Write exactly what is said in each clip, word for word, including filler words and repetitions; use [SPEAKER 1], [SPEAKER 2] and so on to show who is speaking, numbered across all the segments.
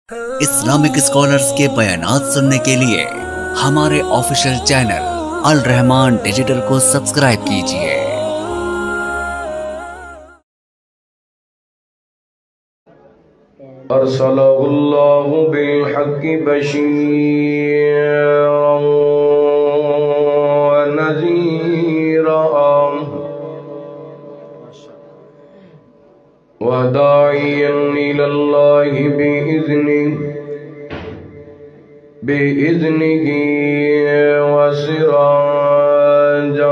[SPEAKER 1] Islamic scholars کے بیانات سننے کے لیے ہمارے آفیشیل چینل الرحمان ڈیجیٹل کو سبسکرائب کیجئے۔
[SPEAKER 2] ارسلہ اللہ بالحق بشیرا ونذیرا وداعیا الی اللہ بإذنہ بإذنہ وسراجا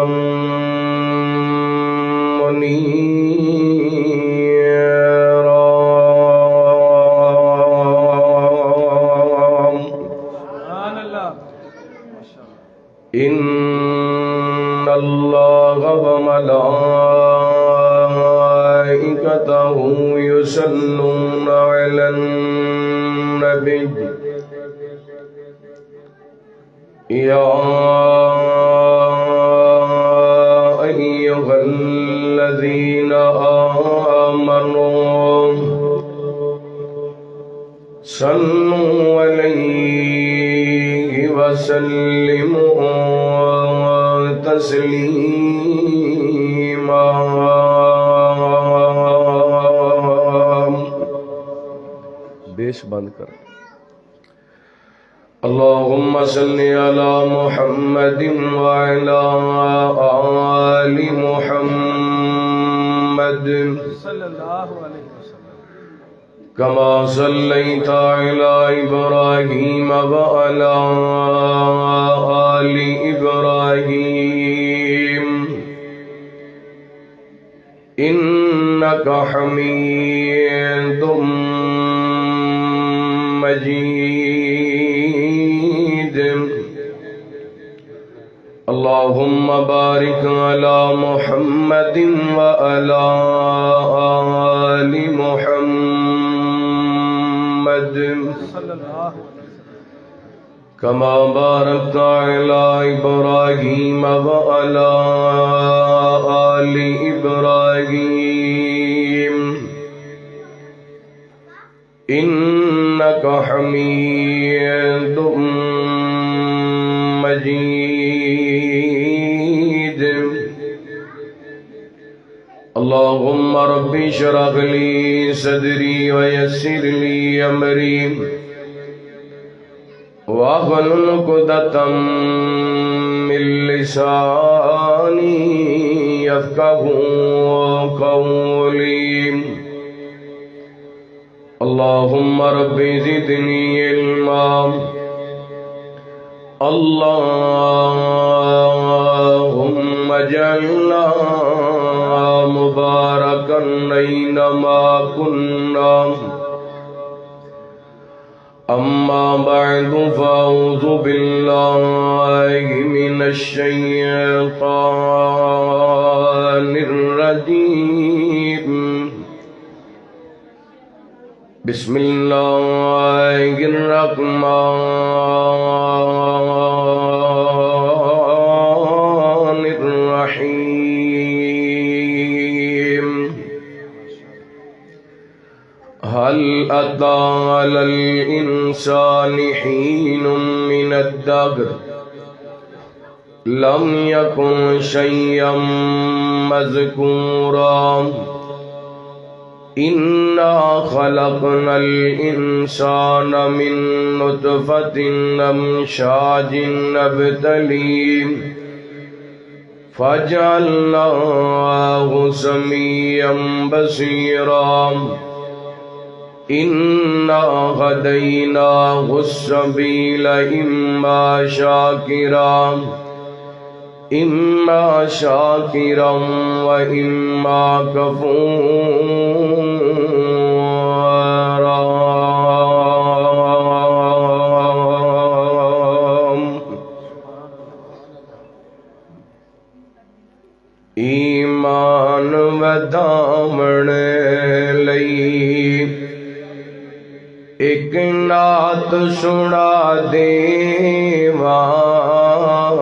[SPEAKER 2] منیرا۔ ان اللہ وملائکتہ یصلون علی النبی یا ایھا الذین آمنوا صلوا علیہ وسلموا تسلیما۔ بیش بند کر۔ اللہم صلی علی محمد وعلی آل محمد کما صلیت علی ابراہیم وعلی آل ابراہیم انکا حمید مجید۔ اللہم بارک علی محمد وعلی آل محمد کما بارکت علی ابراہیم وعلی آل ابراہیم انکا حمید مجید۔ اللہم رب اشرح لی صدری ویسر لی امری واحلل عقدۃ من لسانی یفقہوا قولی۔ اللہم رب زدنی علما اللہم اجعلنا مبارکا اینما کننا۔ اما بعد فاعوذ باللہ من الشیطان الرجیم۔ بسم اللہ الرحمن الرحیم۔ هل أتى على الإنسان حين من الدهر لم يكن شيئا مذكورا۔ إنا خلقنا الإنسان من نطفة أمشاج نبتليه فجعلناه سميعا بصيرا۔ إنا هديناه السبيل إما شاكرا إما شاكرا وإما كفورا۔ ایمان ودامن لئی ایک نعت سنا دیواں۔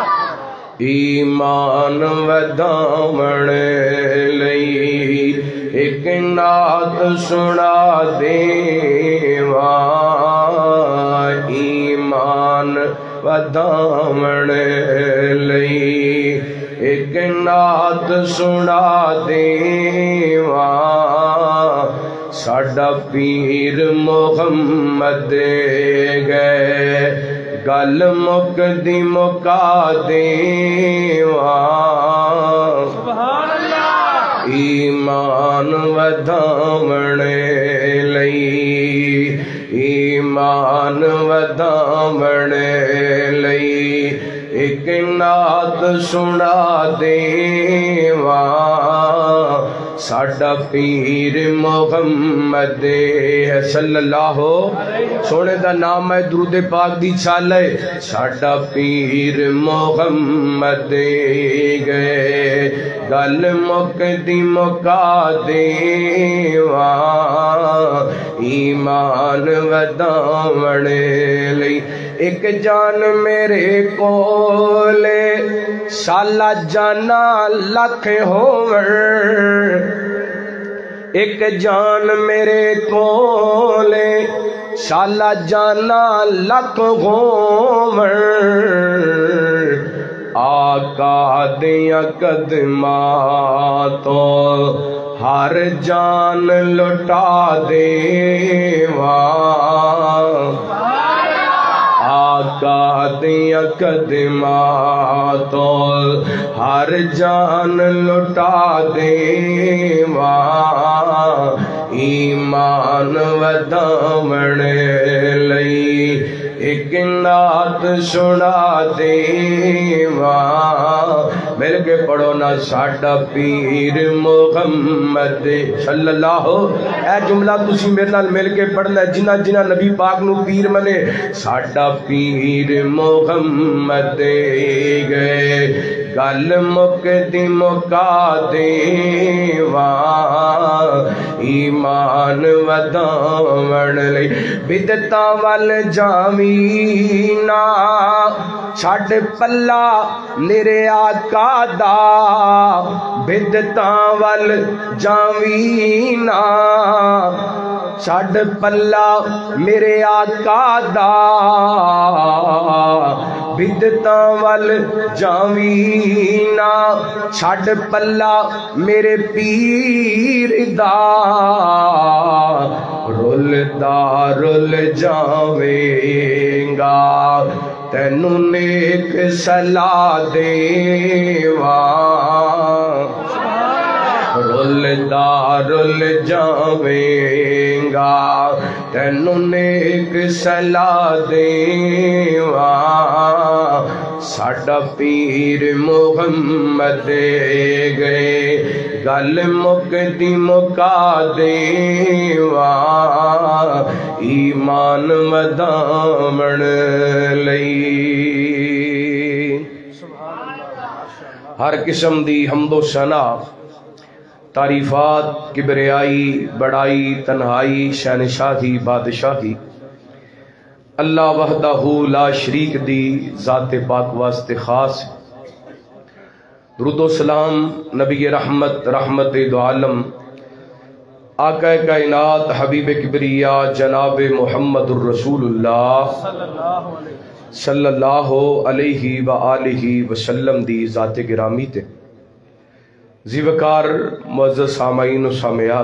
[SPEAKER 2] ایمان ودامن لئی ایک نعت سنا دیواں ایمان ودھاون لئی ایک نعت سنا دیواں ساڈا پیر محمد گئے گل مکدی مکا دیواں سبحان اللہ ایمان ودھاون لئی ایمان ودھاون لئی ایک نعت سنا دیواں ساڈا پیر محمد ہے صلی اللہ سونے دا نام ہے درود پاک دی چھال ہے ساڈا پیر محمد گئے گل مکدی مکا دیواں ایمان ودھاون لئی ایک جان میرے کولے سالہ جانا لکھ ہوون ایک جان میرے کولے سالہ جانا لکھ ہوون آقا دیاں قدماں تو ہر جان لٹا دیواں آقا دیاں قدماں تو ہر جان لٹا دیواں ایمان ودھاون لئی ایک نعت سنا دیواں مل کے پڑھو نا ساڈا پیر محمد صلی اللہ اے جملہ تسی میرے نال مل کے پڑھنا جنہ جنہ نبی پاک نو پیر منے ساڈا پیر محمد گئے گل مکدی مکا دیواں ایمان ودھاون لئی بدعتاں ول جاوینا چھڈ پلا میرے آقا دا بدعتاں ول جاوینا چھڈ پلا میرے آقا دا بدعتاں ول جاوینا چھڈ پلا میرے پیر دا رلدا رل جاویں گا تینوں نیک صلاح دیواں رلدا رل جاویں گا تینوں نیک صلاح دیواں ساڈا پیر محمد گئے گل مکدی مکا دیواں ایمان ودھاون لئی ہر قسم دی حمد و ثنا تعریفات کبریائی بڑائی تنہائی شہنشاہی بادشاہی اللہ وحدہ لا شریک دی ذات پاک واسطے خاص درود و سلام نبی رحمت رحمت دو عالم آقا کائنات حبیب کبریا جناب محمد الرسول اللہ صلی اللہ علیہ وآلہ وسلم دی ذات گرامی تے زیوکار معزز سامعین و سامعات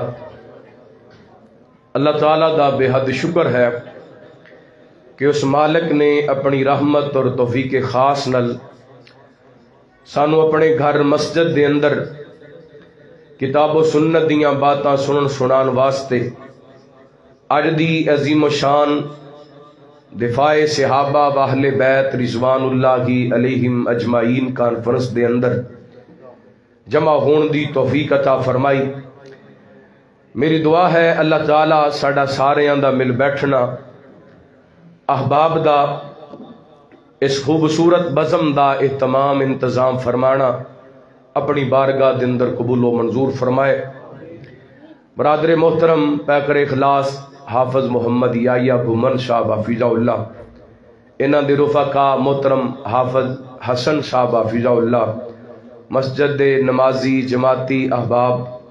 [SPEAKER 2] اللہ تعالیٰ دا بے حد شکر ہے کہ اس مالک نے اپنی رحمت اور توفیق خاص نل سانو اپنے گھر مسجد دے اندر کتاب و سنت دیاں باتاں سنن سنان واسطے اج دی عظیم و شان دفاع صحابہ و اہل بیت رضوان اللہ علیہم اجمعین کانفرنس دے اندر جمع ہون دی توفیق عطا فرمائی میری دعا ہے اللہ تعالیٰ ساڈا ساریاں دا مل بیٹھنا احباب دا اس خوبصورت بزم دا اہتمام انتظام فرمانا اپنی بارگاہ دے اندر قبول و منظور فرمائے برادر محترم پیکر اخلاص حافظ محمد یحییٰ بھومن صاحب حفظہ اللہ انہاں دے رفقا محترم حافظ حسن صاحب حفظہ اللہ مسجد دے نمازی جماعتی احباب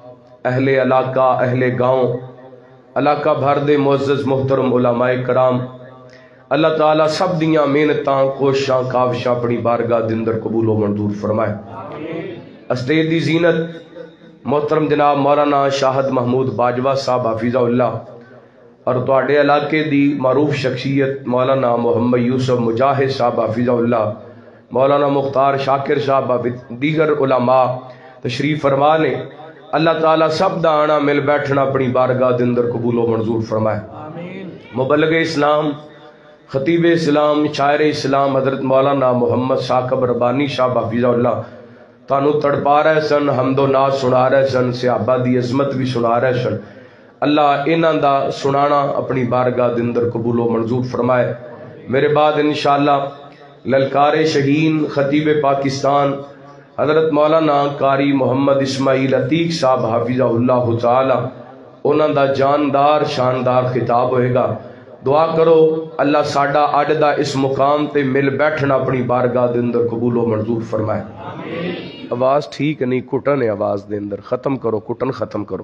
[SPEAKER 2] اہل علاقہ، اہل گاؤں، علاقہ بھر دے معزز محترم علماء کرام، اللہ تعالیٰ سب دیاں محنتاں کوششاں کاوشاں اپنی بارگاہ دے اندر قبول و منظور فرمائے۔ اسٹیج دی زینت محترم جناب مولانا شاہد محمود باجوہ صاحب حفظہ اللہ اور تواڈے علاقے دی معروف شخصیت مولانا محمد یوسف مجاہد صاحب حفظہ اللہ، مولانا مختار شاکر صاحب، دیگر علماء تشریف فرما نے۔ اللہ تعالیٰ سب دا آنا مل بیٹھنا اپنی بارگاہ دے اندر قبول و منظور فرمائے۔ مبلغ اسلام، خطیب اسلام، شاعر اسلام حضرت مولانا محمد ثاقب ربانی صاحب حفظہ اللہ تانوں تڑپا رہے سن، حمد و نعت سنا رہے سن، صحابہ دی عظمت بھی سنا رہے سن۔ اللہ انہاں دا سنانا اپنی بارگاہ دے اندر قبول و منظور فرمائے۔ میرے بعد انشاءاللہ للکار شہین خطیب پاکستان حضرت مولانا قاری محمد اسماعیل عتیق صاحب حفظہ اللہ تعالی انہاں دا جاندار شاندار خطاب ہوئے گا۔ دعا کرو اللہ ساڈا اج دا اس مقام تے مل بیٹھنا اپنی بارگاہ دے اندر قبول و منظور فرمائے۔ آواز ٹھیک نہیں، کٹن ہے آواز دے اندر، ختم کرو کٹن ختم کرو۔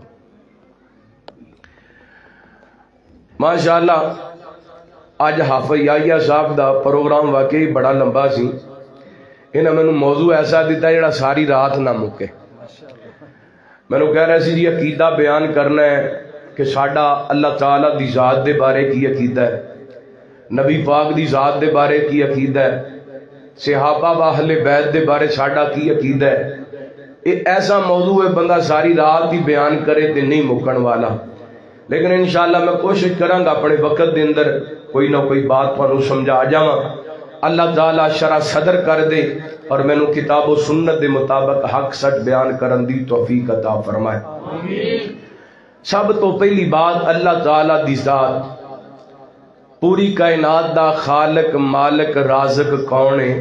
[SPEAKER 2] ماشاءاللہ اج حافظ یحییٰ صاحب دا پروگرام واقعی بڑا لمبا سی، انہاں مینوں موضوع ایسا دیتا جڑا ساری رات نہ مکے۔ مینوں کہہ رہے سی جی عقیدہ بیان کرنا ہے کہ ساڈا اللہ تعالیٰ دی ذات دے بارے کی عقیدہ ہے، نبی پاک دی ذات دے بارے کی عقیدہ ہے، صحابہ و اہل بیت دے بارے ساڈا کی عقیدہ ہے۔ یہ ایسا موضوع ہے بندہ ساری رات ہی بیان کرے تے نہیں مکن والا، لیکن انشاءاللہ میں کوشش کروں گا اپنے وقت دے اندر کوئی نہ کوئی بات تانوں سمجھا جاواں۔ اللہ تعالیٰ شرح صدر کر دے اور مینوں کتاب و سنت دے مطابق حق سچ بیان کرن دی توفیق عطا فرمائے۔ سب تو پہلی بات اللہ تعالیٰ دی ذات، پوری کائنات دا خالق مالک رازق کون ہے؟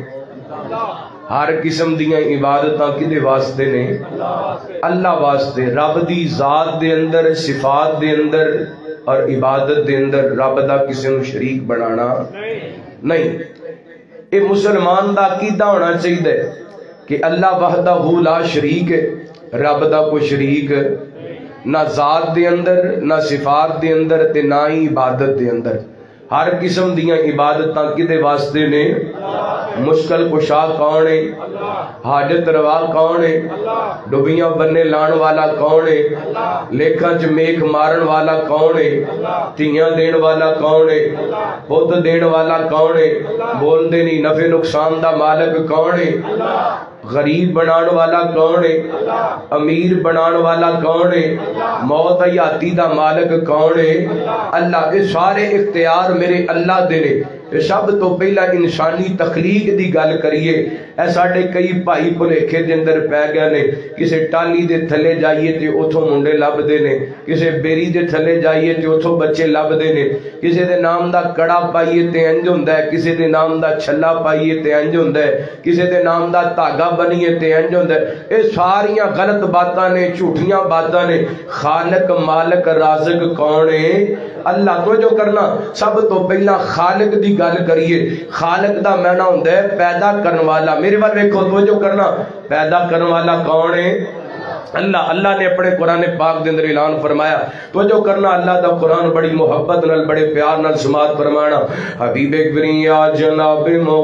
[SPEAKER 2] ہر قسم دیاں عبادتاں کدے واسطے نے؟ اللہ واسطے۔ رب دی ذات دے اندر، صفات دے اندر اور عبادت دے اندر رب دا کسی نو شریک بنانا نہیں۔ اے مسلمان دا عقیدہ ہونا چاہیے کہ اللہ وحدہ لا شریک ہے، رب دا کوئی شریک نہ ذات دے اندر، نہ صفات دے اندر تے نہ ہی عبادت دے اندر۔ ہر قسم دیاں عبادتاں کدے واسطے نے؟ مشکل کشا کون ہے؟ حاجت روا کون ہے؟ ڈبیاں بننے لان والا کون ہے؟ لیکھاں چ میک مارن والا کون ہے؟ تیاں دین والا کون ہے؟ خود دین والا کون ہے؟ بول دے نہیں نفع نقصان دا مالک کون ہے؟ غریب بنان والا کون ہے؟ امیر بنان والا کون ہے؟ موت حیاتی دا مالک کون ہے؟ اللہ۔ یہ سارے اختیار میرے اللہ دے نے۔ سب تو پہلا انسانی تخلیق دی گل کریے، اے ساڈے کئی بھائی بھلیکھے دے اندر پی گئے نے۔ کسے ٹالی دے تھلے جائیے تے اتھوں منڈے لبدے نے، کسے بیری دے تھلے جائیے تے اتھوں بچے لبدے نے، کسے دے نام دا کڑا پائیے تے انج ہوندا ہے، کسے دے نام دا چھلا پائیے تے انج ہوندا ہے، کسے دے نام دا دھاگا بنیے تے انج ہوندا ہے۔ اے ساریاں غلط باتاں نے، جھوٹیاں باتاں نے۔ خالق مالک رازق کون ہے؟ اللہ۔ تو جو کرنا سب تو پہلا خالق دی گل کریے۔ خالق دا معنی ہوندا ہے پیدا کرن والا۔ میرے بار ویکھو، تو جو کرنا پیدا کرن والا کون ہے؟ اللہ۔ اللہ نے اپنے قرآن پاک دے اندر اعلان فرمایا، تو جو کرنا اللہ دا قرآن بڑی محبت نال بڑے پیار نال سماعت فرمانا۔ حبیب اکبری یا جناب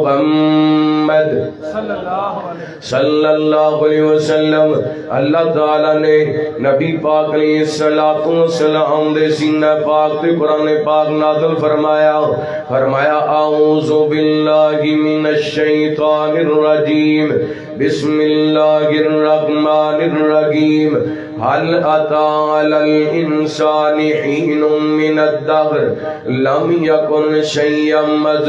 [SPEAKER 2] محمد صلی اللہ علیہ وسلم، اللہ تعالیٰ نے نبی پاک علیہ السلام دے سینہ پاک تے قرآن پاک نازل فرمایا۔ فرمایا اعوذ باللہ من الشیطان الرجیم، بسم اللہ الرحمن الرحیم، هل أتى على الإنسان حين من الدهر لم يكن شيئا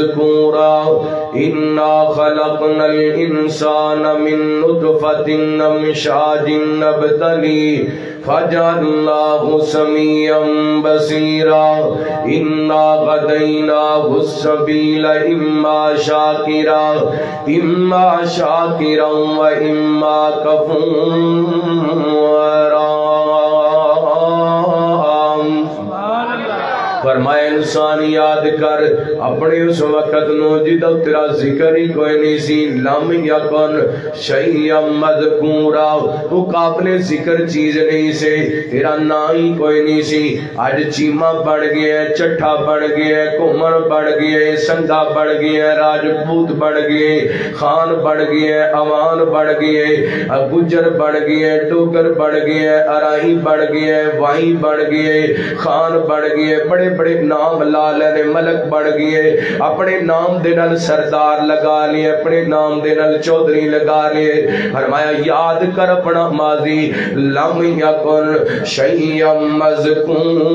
[SPEAKER 2] مذكورا إنا خلقنا الإنسان من نطفة أمشاج نبتليه فجعلناه سميعا بصيرا إنا هديناه السبيل إما شاكرا إما شاكرا وإما كفورا فرمایا انسان یاد کر اپنے اس وقت نو جدو تیرا ذکر ہی کوئی نہیں سی، لم یکن شیئا مذکورا، تو قابل ذکر چیز نہیں سے، تیرا نا ہی کوئی نہیں سی، آج چیمہ بڑھ گیا ہے، چٹھا بڑھ گیا ہے، کمر بڑھ گیا ہے، سنگا بڑھ گیا ہے، راجپوت بڑھ گیا ہے، خان بڑھ گیا ہے، اوان بڑھ گیا ہے، گجر بڑھ گیا ہے، ڈوگر بڑھ گیا ہے، ارائی بڑھ گیا ہے، وائی بڑھ گیا ہے، خان بڑھ گیا ہے، بڑے بڑے نام لا لینے، ملک بڑھ گئے، اپنے نام دے نال سردار لگا لیے، اپنے نام دے نال چودھری لگا لیے۔ فرمایا یاد کر اپنا ماضی، لم یکن شیئا مذکورا،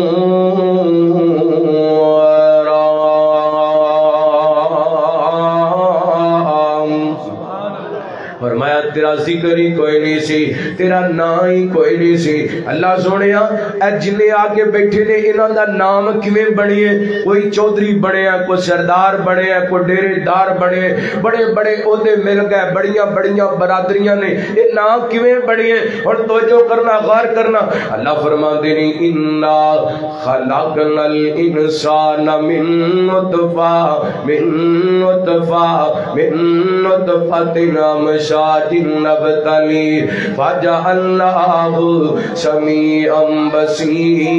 [SPEAKER 2] فرمایا تیرا ذکر ہی کوئی نہیں سی، تیرا نام ہی کوئی نہیں سی۔ اللہ سونیا اے جنے آگے بیٹھے نے انہاں دا نام کیویں بنے؟ کوئی چودھری بنے ہیں، کوئی سردار بنے ہیں، کوئی ڈیرے دار بنے ہیں، بڑے بڑے عہدے مل گئے، بڑیاں بڑیاں برادریاں نے، یہ نام کیویں بنے ہیں؟ اور توجہ کرنا، غور کرنا، اللہ فرماتے ہیں انا خلقنا الانسان من نطفہ من نطفہ من نطفۃ امشاج نبتلی فجعلناہ سمیعا بصیرا۔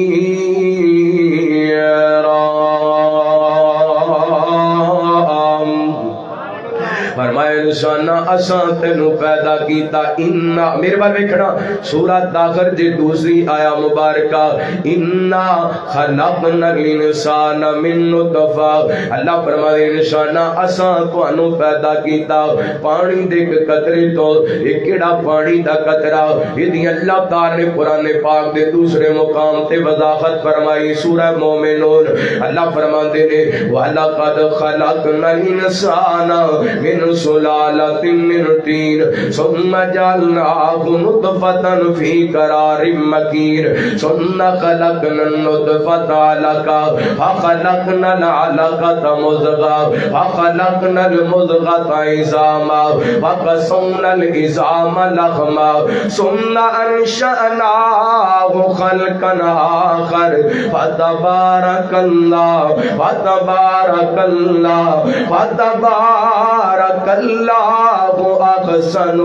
[SPEAKER 2] فرمایا انسانا اساں تینو پیدا کیتا، انا میرے بار ویکھنا سورہ داخر جے دوسری آیا مبارکہ، انا خلقنا الانسان من نطفہ، اللہ فرمایا انسانا اساں تانوں پیدا کیتا پانی دے ایک قطرے تو۔ ایک کیڑا پانی دا قطرہ، یہ اللہ تعالی نے قرآن پاک دے دوسرے مقام تے وضاحت فرمائی سورہ مومنون۔ اللہ فرماتے نے وَلَقَدْ خَلَقْنَا الْإِنسَانَ مِنْ سلالة من طين ثم جعلناه نطفة في قرار مكين ثم خلقنا النطفة علقة فخلقنا العلقة مضغة فخلقنا المضغة عظاما فقسمنا العظام لحما ثم أنشأناه خلقا آخر فتبارك الله فتبارك الله فتبارك اللہ احسن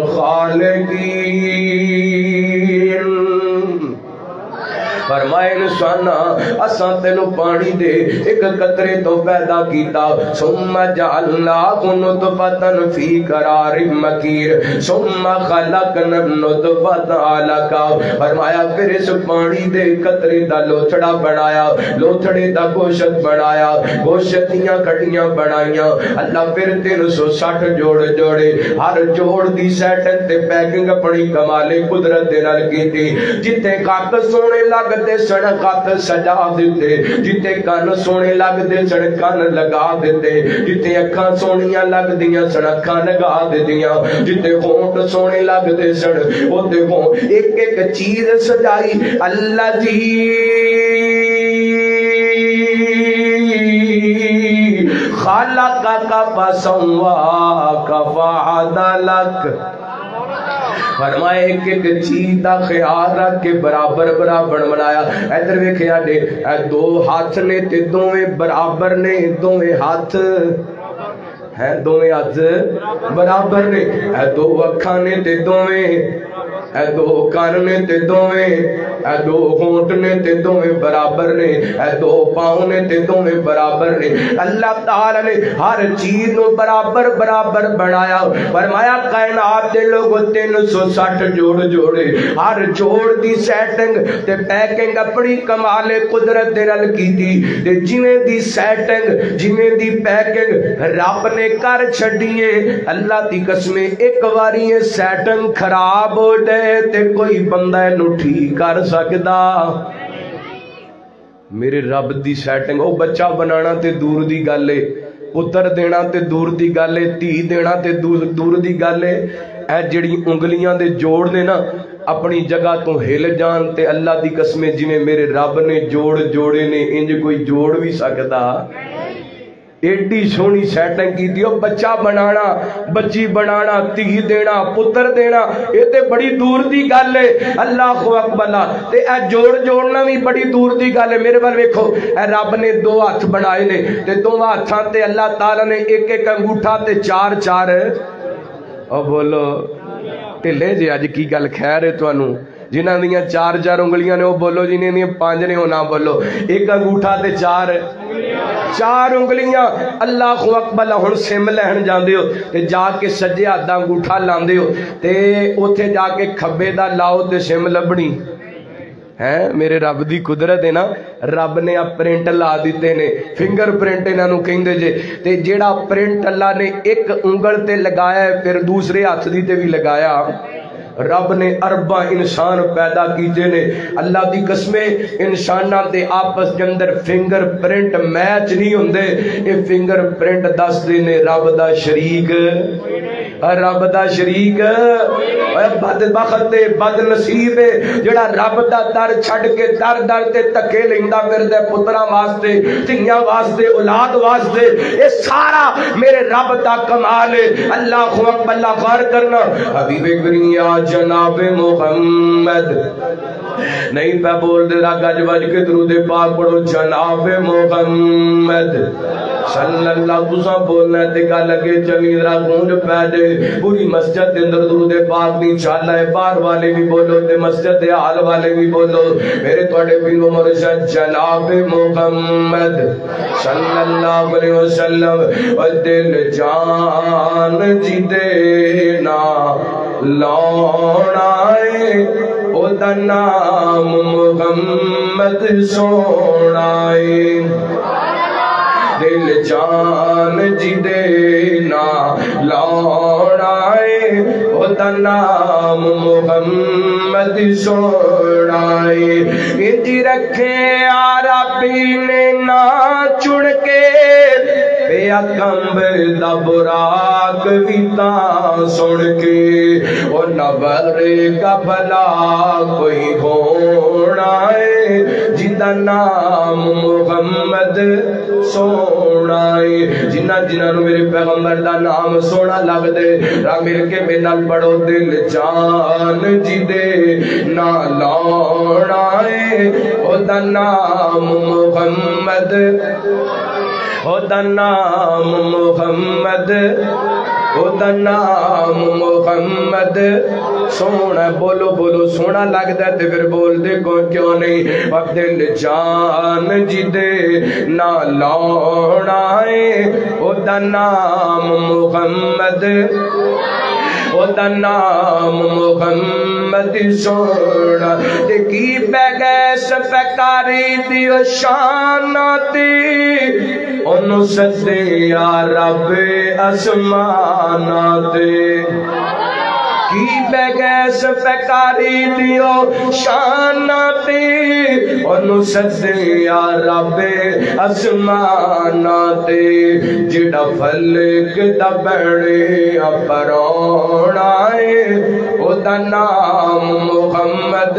[SPEAKER 2] الخالقین۔ فرمائے انسانا اساں تینو پانی دے ایک قطرے تو پیدا کیتا، ثم جعلناہ نطفۃ فی قرار مکین ثم خلقنا النطفۃ علقہ۔ فرمایا پھر اس پانی دے قطرے دا لوتھڑا بنایا، لوتھڑے دا گوشت بنایا، گوشت دیاں کٹیاں بنائیاں۔ اللہ پھر تین سو سٹھ جوڑ جوڑے، ہر جوڑ دی سیٹنگ تے پیکنگ اپنی کمال قدرت دے نال کیتی۔ جتے کاک سونے لگ دے سڑکات سجا دیتے، جتے کان سونے لگ دے سڑکان لگا دیتے، جتے اکھاں سونیاں لگ دیاں سڑکان لگا دیتیاں، جتے ہونٹ سونے لگ دے سڑ ہوتے ہوں، ایک ایک چیز سجائی اللہ جی خالقک فسواک فعدلک۔ فرمائے ایک ایک چیز دا خیال رکھ کے برابر برابر بنایا۔ ادھر ویکھیا دے اے دو ہاتھ نے تے دوویں برابر نے، دوویں ہاتھ ہے دوویں ہاتھ برابر نے، اے دو اکھاں نے تے دوویں، اے دو کان نے تے دوویں، اے دو ہونٹ نے تے دوویں برابر نے، اے دو پاؤں نے تے دوویں برابر نے۔ اللہ تعالی نے ہر چیز نو برابر برابر بنایا۔ فرمایا کائنات دے لوگ تین سو سٹھ جوڑ جوڑے، ہر جوڑ دی سیٹنگ تے پیکنگ اپنی کمال قدرت دے نال کیتی، تے جویں دی سیٹنگ جویں دی پیکنگ رب نے کر چھڈیے۔ اللہ دی قسم ایک واری سیٹنگ خراب ہو جائے تے کوئی بندہ نو ٹھیک کر سکدا؟ میرے رب دی سیٹنگ، او بچہ بنانا تے دور دی گل ہے، پتر دینا تے دور دی گل ہے، دھی دینا تے دور دی گل ہے۔ اے جڑی انگلیاں دے جوڑ نے نا اپنی جگہ تو ہل جان تے اللہ دی قسم جویں میرے رب نے جوڑ جوڑے نے انج کوئی جوڑ بھی سکدا؟ ایڈی سونی سیٹنگ کی دیو بچہ بنانا بچی بنانا تھی دینا پتر دینا یہ تے بڑی دور دی گل ہے اللہ اکبر تے اے جوڑ جوڑنا بھی بڑی دور دی گل ہے میرے بال ویکھو اے رب نے دو ہاتھ بنائے نے تے دو ہاتھاں تے اللہ تعالی نے ایک ایک انگوٹھا تے چار چار او بولو ٹھلے جی اج کی گل خیر ہے تانوں جنہاں دیاں چار چار انگلیاں نے وہ بولو جنہاں دیاں پانچ نے وہ نہ بولو ایک انگوٹھا تے چار چار انگلیاں اللہ اکبر ہن سم لہن جاندے ہو تے جا کے سجے ہاتھ دا انگوٹھا لاندے ہو تے اوتھے جا کے کھبے دا لاؤ تے سم لبنی ہے میرے رب دی قدرت ہے نا رب نے ا پرنٹ لا دیتے نے فنگر پرنٹ انہاں نوں کہندے جے تے جیڑا پرنٹ اللہ نے ایک انگل تے لگایا ہے پھر دوسرے ہاتھ دی تے بھی لگایا رب نے اربا انسان پیدا کیتے نے اللہ دی قسمیں انساناں دے آپس کے اندر فنگر پرنٹ میچ نہیں ہوندے اے فنگر پرنٹ دس دے نے رب دا شریک رب دا شریک بد بخت بد نصیب جڑا رب دا در چھڈ کے در در تے تکے لیندا پھردا پتراں واسطے دھیاں واسطے اولاد واسطے اے سارا میرے رب دا کمال ہے اللہ اکبر اللہ غور کرنا حبیب کریم جناب محمد نہیں پہ بول دے رہا گج بج کے درود پاک پڑھو جناب محمد صلی اللہ تساں بولنا تے گل اگے چلی ذرا گونج پے دے پوری مسجد دے اندر درود پاک نہیں چالا ہے باہر والے بھی بولو تے مسجد دے حال والے بھی بولو میرے تواڈے پیر مرشد جناب محمد صلی اللہ علیہ وسلم او دل جان جی دے نا لونا ہے او دا نام محمد سونا ہے دل جان جی دینا لونا ہے او دا نام محمد سونا ہے انجی رکھے عربی نے نا چڑ کے پیا کمبر دا براق ویتا سن کے او نبر کا بھلا کوئی ہونا ہے جدا نام محمد سونا ہے جنہ جنہ نو میرے پیغمبر دا نام سونا لگ دے را مل کے میرے نال پڑھو دل جان جی دے نا لونا ہے او دا نام محمد او دا نام محمد او دا نام محمد سونا بولو بولو سونا لگتا ہے تے پھر بول دے کو کیوں نہیں وقت دل جان جی دے نا لونا ہے او دا نام محمد او دا نام محمد سونا تے کی پہ گئے سفکاری دیو شاناتی انو سدے یا رب اسماناتے کی بے گیس فکاری دیو شاناتی انو سدے یا رب اسماناتے جڑا فلک دا بڑے اپرونا ہے او دا نام محمد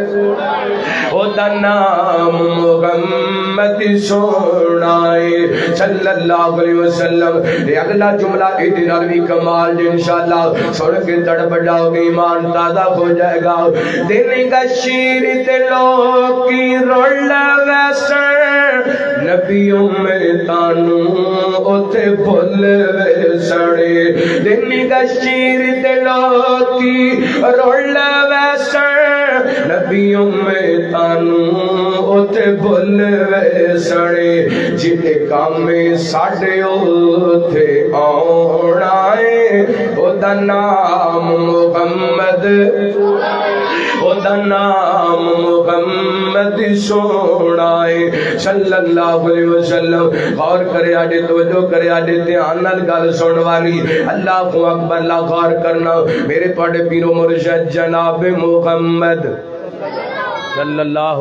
[SPEAKER 2] او دا نام محمد سونا ہے صلی اللہ علیہ وسلم یہ اگلا جملہ ایدی نروی کمال جو انشاءاللہ سن کے تڑپ جاؤ گے ایمان تازہ ہو جائے گا دن کا شیر دلوں کی رول ویسن نبیوں میں تانوں اوتے بھول ویسڑے دن کا شیر دلوں کی رول ویسن نبیوں میں تانوں اوتے بھول ویسڑے جتے کام میں ساڑھے اوتے آنا ہے او دا نام محمد او دا نام محمد سونا ہے صلی اللہ علیہ وسلم غور کرے آڈے توجہ کرے آڈے دھیان نال گل سن والی اللہ کو اکبر اللہ غور کرنا میرے تواڈے پیر و مرشد جناب محمد صلی اللہ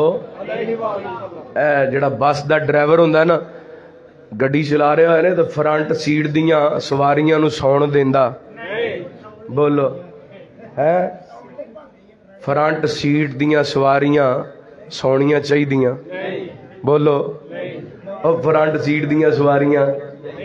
[SPEAKER 2] اے جڑا بس دا ڈرائیور ہوندا ہے نا گڈی چلا رہا ہے نا تو فرنٹ سیٹ دیاں سواریاں نو سون دیندا بولو ہے فرنٹ سیٹ دیاں سواریاں سونیاں چاہی دیاں بولو او فرنٹ سیٹ دیاں سواریاں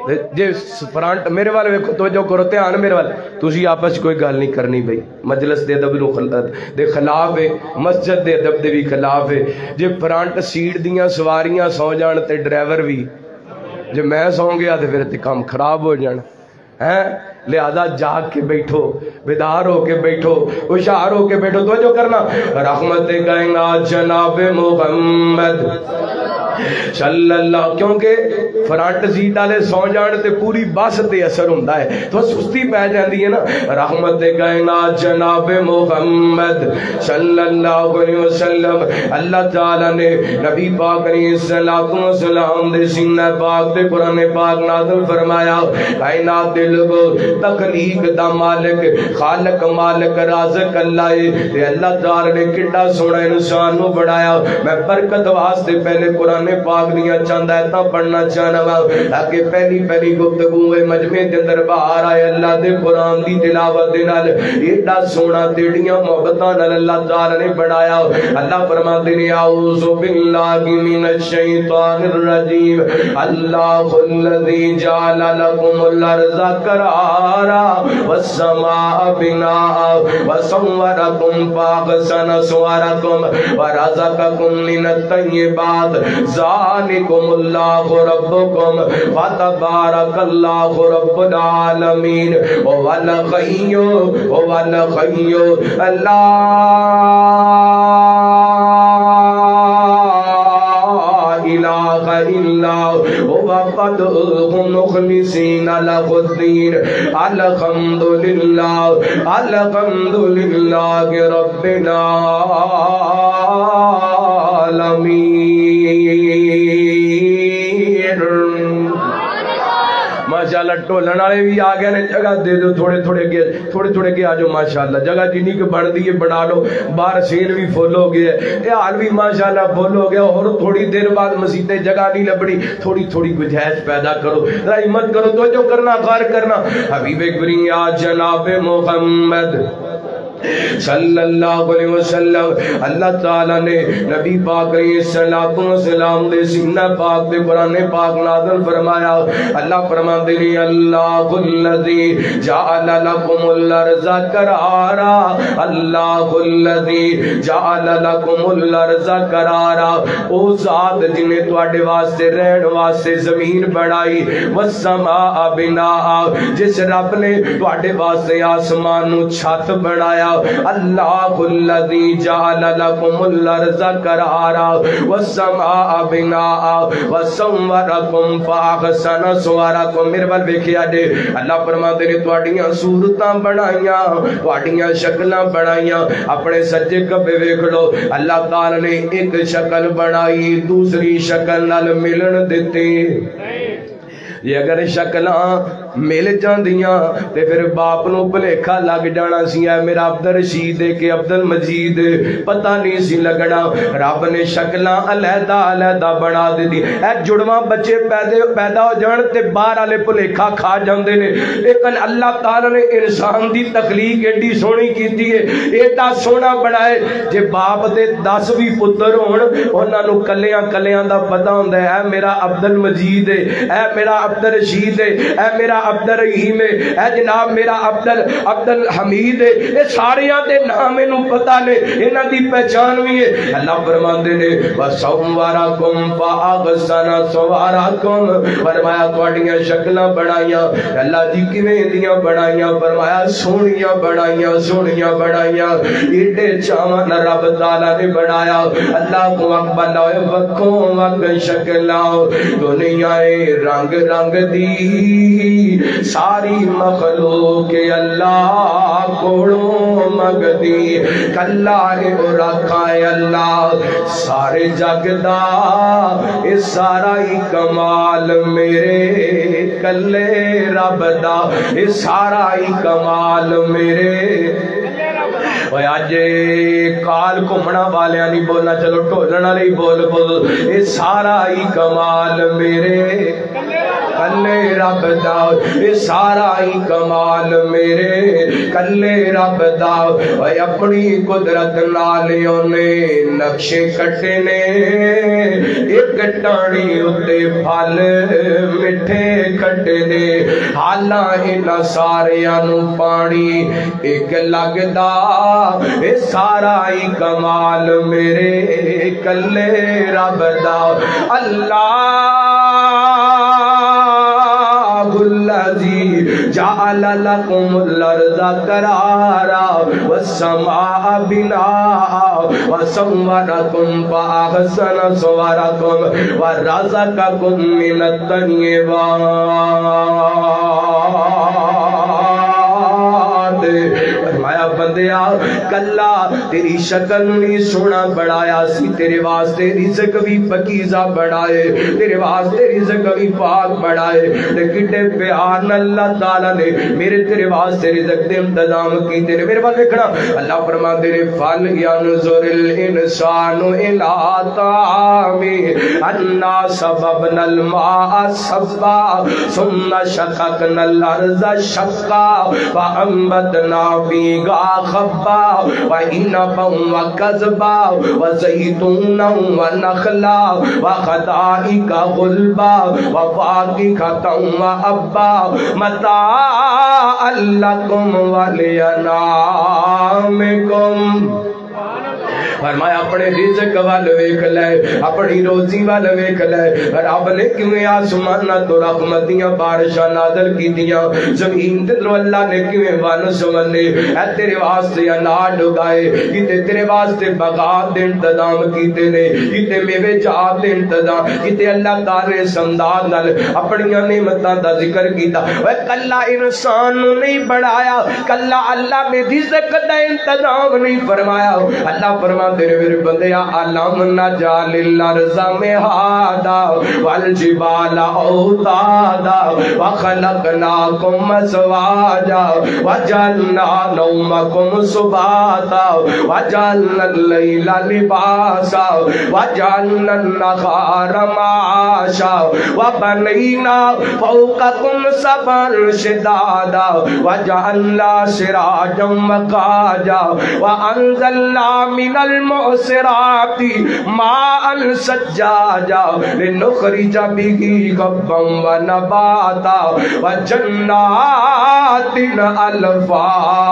[SPEAKER 2] جی فرنٹ میرے والے ویکھو توجہ کرو دھیان میرے والے تسی آپس کوئی گل نہیں کرنی بھائی مجلس دے ادب دے خلاف ہے مسجد دے ادب دے بھی خلاف ہے جی فرنٹ سیٹ دیاں سواریاں سو جان تے ڈرائیور بھی جی میں سو گیا تو پھر تے کام خراب ہو جان ہے لہذا جاگ کے بیٹھو بیدار ہو کے بیٹھو ہوشیار ہو کے بیٹھو توجہ کرنا رحمت کائنات جناب محمد صلی اللہ کیونکہ فرنٹ سیٹ والے سو جان تے پوری بس تے اثر ہوندا ہے تو سستی پی جاندی ہے نا رحمت کائنات جناب محمد صلی اللہ علیہ وسلم اللہ تعالی نے نبی پاک علیہ الصلوۃ والسلام دے سینہ پاک تے قرآن پاک نازل فرمایا کائنات دے لوگو تخلیق دا مالک خالق مالک رازق اللہ ہے تے اللہ تعالی نے کڈا سونا انسان نو بنایا میں برکت واسطے پہلے قرآن پاک دیا چاند آیتاں پڑھنا چاہنا وا تاکہ پہلی پہلی گفتگو مجمع دے اندر باہر آئے اللہ دے قرآن دی تلاوت دے نال ایڈا سونا تیڑیاں محبتاں نال اللہ تعالی نے بنایا اللہ فرماتے ہیں اعوذ باللہ من الشیطان الرجیم اللہ الذی جعل لکم الارض قرارا والسماء بناء وصورکم فاحسن صورکم ورزقکم من الطیبات ذالکم اللہ ربکم فتبارک اللہ رب العالمین والخی والخی لا الہ الا هو فادعوہ مخلصین لہ الدین الحمد للہ الحمد للہ رب العالمین ماشاءاللہ ٹولن والے بھی آ گئے نے جگہ دے دو تھوڑے تھوڑے کے تھوڑے تھوڑے کے آجو ماشاءاللہ جگہ جنی کہ بڑھ دیئے بڑھا لو باہر سین بھی فل ہو گیا اے حال بھی ماشاءاللہ فل ہو گیا اور تھوڑی دیر بعد مسیطیں جگہ نہیں لبڑی تھوڑی تھوڑی گنجائش پیدا کرو رحمت کرو تو جو کرنا غار کرنا حبیب کریم آج جناب محمد صلی اللہ علیہ وسلم اللہ تعالیٰ نے نبی پاک علیہ السلام دے سینہ پاک دے قرآن پاک نازل فرمایا اللہ فرماتے ہیں اللہ الذی جعل لکم الارض قرارا اللہ الذی جعل لکم الارض قرارا او ذات جنہیں تواڈے واسطے رہن واسطے زمین بنائی والسماء بناء جس رب نے تواڈے واسطے آسمان نو چھت بنایا اللہ الذی جعل لکم الارض قرارا والسماء بناء وصورکم فاحسن صورکم میرے بال ویکھیا جے اللہ فرماتے نے تواڈیاں صورتاں بنائیاں تواڈیاں شکلاں بنائیاں اپنے سجے کبے ویکھ لو اللہ تعالی نے ایک شکل بنائی دوسری شکل نال ملن دتی یہ اگر شکلاں مل جاندیاں تے پھر باپ نو بھلیکھا لگ جانا سی اے میرا عبد الرشید کہ عبد المجید پتہ نہیں سی لگنا رب نے شکلاں علیحدہ علیحدہ بنا دتی اے جڑواں بچے پیدا ہو جان تے باہر والے بھلیکھا کھا جاندے نے لیکن اللہ تعالی نے انسان دی تخلیق ایڈی سونی کیتی ہے ایڈا سونا بنائے جے باپ دے دس بھی پتر ہون انہاں نو کلیاں کلیاں دا پتہ ہوندا ہے اے میرا عبد المجید ہے اے میرا عبد الرشید ہے اے میرا عبد الرحیم ہے اے جناب میرا عبد عبد الحمید ہے یہ ساریاں دے نام انہوں پتہ نے انہاں دی پہچان بھی ہے اللہ فرماندے نے وَصَوَّرَكُمْ فَأَغْسَنَ صَوَّرَكُمْ فرمایا تواڈیاں شکلاں بنائیاں اللہ جی کیویں دیاں بنائیاں فرمایا سونیاں بنائیاں سونیاں بنائیاں ایڈے چاواں رب تعالی نے بنایا اللہ کو اکبر ہوئے وکھوں وک شکلاں دنیا رنگ رنگ دی ساری مخلوق اللہ کوڑوں مگدی کلا رکھا اللہ سارے جگ دا اے سارا ہی کمال میرے کلے رب دا اے سارا ہی کمال میرے ओए अज काल घूमना वाले नहीं बोलना, चलो ढोलण वाले ही बोल बोल। ये सारा ही कमाल मेरे कल्ले रब दा, ये सारा ही कमाल मेरे कल्ले रब दा। ओए अपनी कुदरत नाल ओने नक्शे कटे ने, एक टाणी उत्ते फल मिठे कटे ने। हालां इन्हां सारियां नूं पानी एक लगदा, ये सारा ही कमाल मेरे कल्ले रब दा। अल्लाह जअल लकुमुल अर्ज़ करारा वस्समाअ बिनाआ वसव्वरकुम फअहसन सुवरकुम वरज़क़कुम मिनत तय्यिबात। फरमाया बंदिया कल्ला तेरी शक्ल नहीं सोना बनाया सी, तेरे वास्ते रिज़्क भी पकीज़ा बनाए, तेरे वास्ते रिज़्क भी पाक बनाए। ते कितने प्यार नाल अल्लाह ताला ने मेरे तेरे वास्ते रिज़्क दे इंतजाम कीते ने। मेरे पास देखना अल्लाह फरमाते ने फल यनज़ुरिल इंसानु इला तामी अन्ना सबबनल माअ सब्बा सुम्मा शक़क़नल अर्ज़ शक़्क़ा व अंबतना फीहा खब्बा व इनबन व कज़बा व ज़ैतूनन व नख़ला व हदाइका गुल्बा व फाकिहतन व अब्बा मताअन लकुम व लिअनामिकुम। फरमाया अपने रिज़्क वाल वेख ले, अपनी रोजी वाल वेख ले। रब ने किवें आसमानां तो रहमतियां बारिशां नाज़िल कीतियां, ज़मीन ते अल्लाह ने किवें वन सवन्ने ऐ तेरे वास्ते अनाज उगाए, किते तेरे वास्ते बगात दे इंतजाम कीते ने, किते मेवे जात दे इंतजाम, किते अल्लाह ताला ने संदान नाल अपनियां नेमतां दा जिक्र कीता। ओए कल्ला इंसान नूं नहीं बनाया, कल्ला अल्लाह ने रिज़्क दा इंतजाम नहीं फरमाया। अल्लाह फरमा तेरे मेरे बंदिया अलम नजालिल अर्ज़ मिहादा वल जिबाला औतादा व खलकनाकुम अज़वाजा व जअलना नौमकुम सुबाता व जअलना लैला लिबासा व जअलना नहारा माशा व बनैना फौककुम सबअन शिदादा व जअलना सिराजम वकाजा व अंज़लना मिनल मुअस्सिराति माअन सज्जाजा लिनुखरिजा बिही हब्बन व नबाता व जन्नातिन अल्फाफा।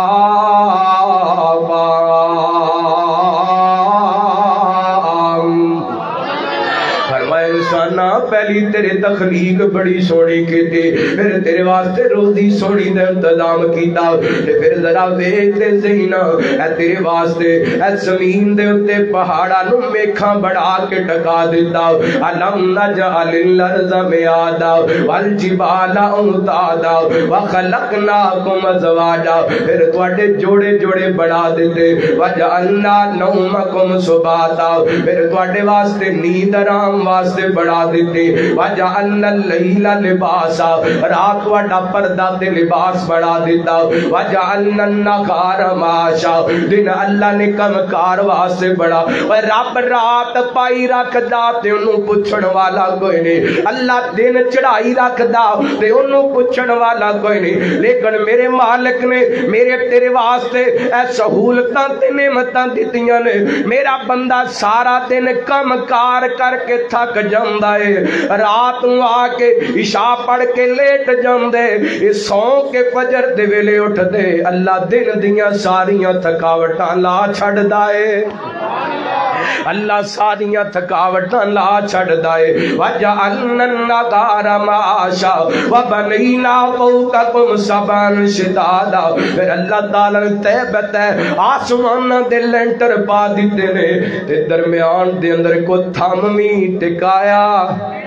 [SPEAKER 2] इंसाना पहली तेरे तखलीक बड़ी सोहनी कीती, फिर तेरे वास्ते रोजी सोहनी दा इंतजाम कीता, ते फिर जरा वेख ते सही ना ऐ तेरे वास्ते ऐ जमीन दे उत्ते पहाड़ां नूं मेखां बढ़ा के टका दिता। अलम नजअलिल अर्ज़ मिहादा वल जिबाला औतादा व खलकनाकुम अज़वाजा, फिर तुहाडे जोड़े जोड़े बढ़ा दिते। व जअलना नौमकुम सुबाता, फिर तुहाडे वास्ते नींद आराम वास्ते बढ़ा दिते। वजअलना लैला लिबासा, रात वाला पर्दा ते लिबास बढ़ा दिता। वजअलना नहारा माशा, दिन अल्लाह ने कमकार वास्ते बढ़ा। रब रात पाई रखदा ते ओनू पुछण वाला कोई नहीं, अल्लाह दिन चढ़ाई रखदा ते ओनू पुछण वाला कोई नहीं। लेकिन मेरे मालिक ने मेरे तेरे वास्ते ऐ सहूलतां ते नेमतां दित्तियां ने। मेरा बंदा सारा दिन कमकार करके थक जांदा है, रात नूं आके इशा पढ़ के लेट जांदे, सौ के फजर दे वेले उठदे। अल्लाह दिन दियां सारियां थकावटां ला छड्डदा है, अल्लाह सारियां थकावटां ला छड्डदा है। वजअलना नहारा माशा व बनैना फौककुम सबअन शिदादा, फिर अल्लाह ताला ने तय बतय आसमानां दे लेंटर पा दिते ने ते दरम्यान दे अंदर को थम भी टिकाया।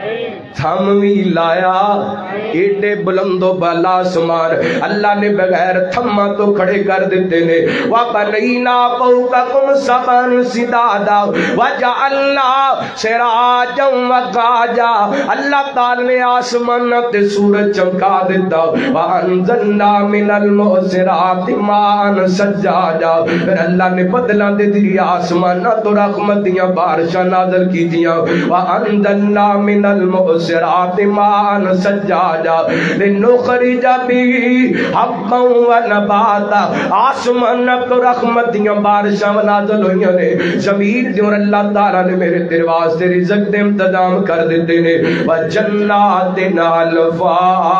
[SPEAKER 2] थम भी लाया एडे बुलंदो बाला आसमान अल्लाह ने बगैर थम्मा तो खड़े कर देते ने। वबनैना फौककुम सबअन सिदादा वजअलना सिराजम वगाजा अल्लाह ताला ने आसमान ते सूरज चमका दिता। वअनज़लना मिनल मुअस्सिराति मान सज्जाजा फिर अल्लाह ने बदला दे दी आसमान तो रहमत दियां बारिशां नाज़िल कीजियां। वअनज़लना मिनल मुअस्सिराति मान सज्जाजा लिनुखरिजा बिही हब्बन व नबाता आसमान तो रहमत दियां बारिशां नाज़िल होईयां ने। ज़मीन दे और अल्लाह ताला ने मेरे तेरे वास्ते रिज़्क़ दे इंतजाम कर दिते ने। व जन्नातिन अलफाफा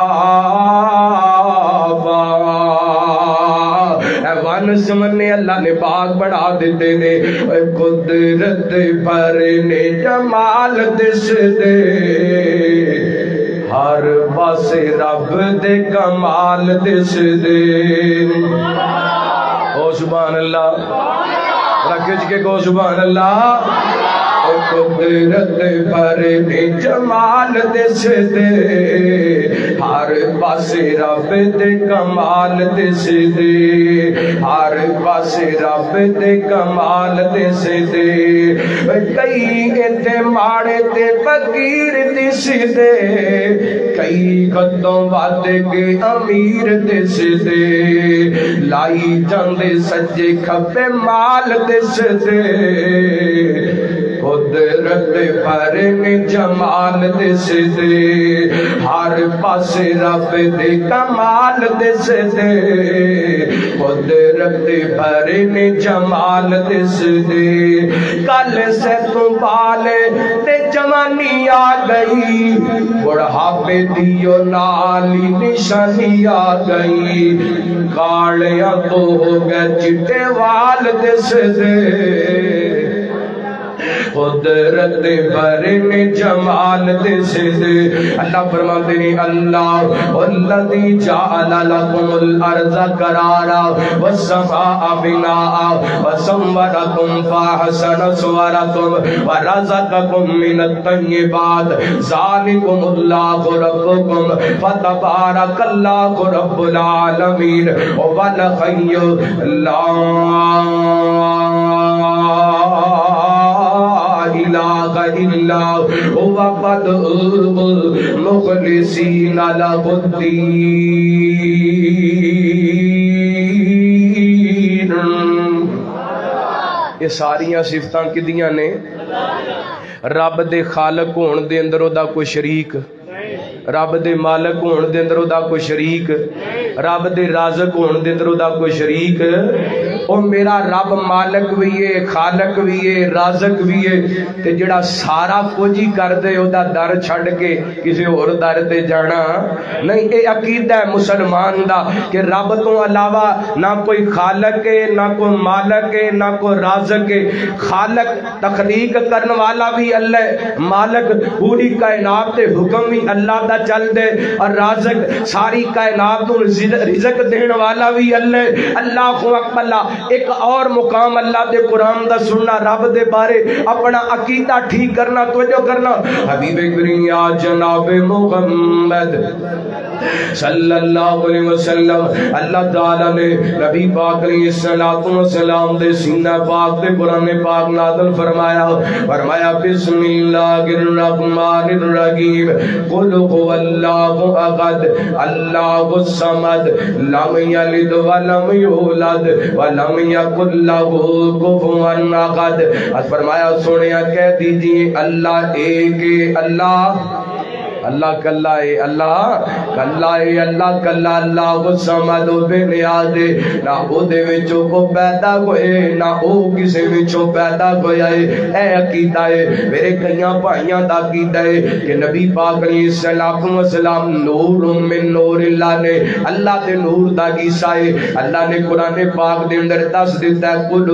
[SPEAKER 2] वन समने अल्लाह ने बाग बढ़ा देते ने। कुदरत पर ने जमाल दिस दे हर पासे रब दे कमाल दिस दे। ओ सुभान अल्लाह रख के को सुभान अल्लाह। कुदरत पर ने जमाल दिस दे हर पासे रब दे कमाल दिस दे हर पासे रब दे कमाल दिस दे। कई इते माड़े ते फकीर दिस दे कई कदों वध के अमीर दिस दे लाई जांदे सज्जे खब्बे माल दिस दे। कुदरत पर ने जमाल दिस दे हर पासे रब दे कमाल दिस दे। कुदरत पर ने जमाल दिस दे। कल से तू बाले ते जवानी आ गई बुढ़ापे दियो नाली निशानी आ गई। कालियां तो हो गए चिट्टे वाल दिस दे। कुदरत पर ने जमाल दिस दे। अल्लाह फरमाते हैं अल्लाह वल्लज़ी जअल लकुमुल अर्ज़ करारा वस्समाअ बिनाअ वसव्वरकुम फअहसन सुवरकुम वरज़क़कुम मिनत तय्यिबात ज़ालिकुमुल्लाहु रब्बुकुम फतबारकल्लाहु रब्बुल आलमीन वल खय्यु ला इलाहा इल्ला हुवा फदउल मुखलिसीना लहुद्दीन। ये सारियां सिफतां किदियां ने रब दे खालक होण दे अंदर ओदा कोई शरीक रब दे मालक होण दे अंदर ओदा कोई शरीक रब दे राज़िक होण दे अंदर ओदा कोई शरीक। ओ मेरा रब मालक भी है खालक भी है राज़िक भी है ते जेड़ा सारा कुछ ही कर दे ओदा दर छड़ के किसी होर दर ते जाना नहीं। ये अकीदा है मुसलमान दा कि रब तो अलावा ना कोई खालक है ना कोई मालक है ना कोई राज़िक है। खालक तखलीक करने वाला भी अल्लाह है मालक पूरी कायनात ते हुक्म भी अल्लाह दा चल दे और राज़िक सारी कायनात को रिज़्क़ देने वाला भी अल्लाह है। अल्लाह अकबर। एक और मुकाम अल्लाह दे कुरान दा सुनना रब दे बारे अपना अकीदा ठीक करना तवज्जो करना। हबीब करीम या जनाब मुहम्मद सल्लल्लाहु अलैहि वसल्लम अल्लाह ताला ने नबी पाक अलैहिस्सलातु वस्सलाम दे सीना पाक ते कुरान पाक नाज़िल फरमाया फरमाया बिस्मिल्लाहिर रहमानिर रहीम कुल हुवल्लाहु अहद अल्लाहुस समद लम यलिद व लम यूलद व लम यकुल लहू कुफुवन अहद। आज फरमाया सुनिया कह दीजिए अल्लाह एक है अल्लाह अल्लाह कल्ला है अल्लाह कल्ला है अल्लाह कल्ला अल्लाह को समद बेनियाज ना ओदे विचों को पैदा होए ना ओ किसे विचों पैदा होया है। ए अकीदा है मेरे कईयां भाइयां दा अकीदा है कि नबी पाक अलैहिस्सलातु वस्सलाम नूर मिन नूरिल्लाह ने अल्लाह दे नूर दा हिस्सा है। अल्लाह ने कुरान पाक दे अंदर दस दिता है कुल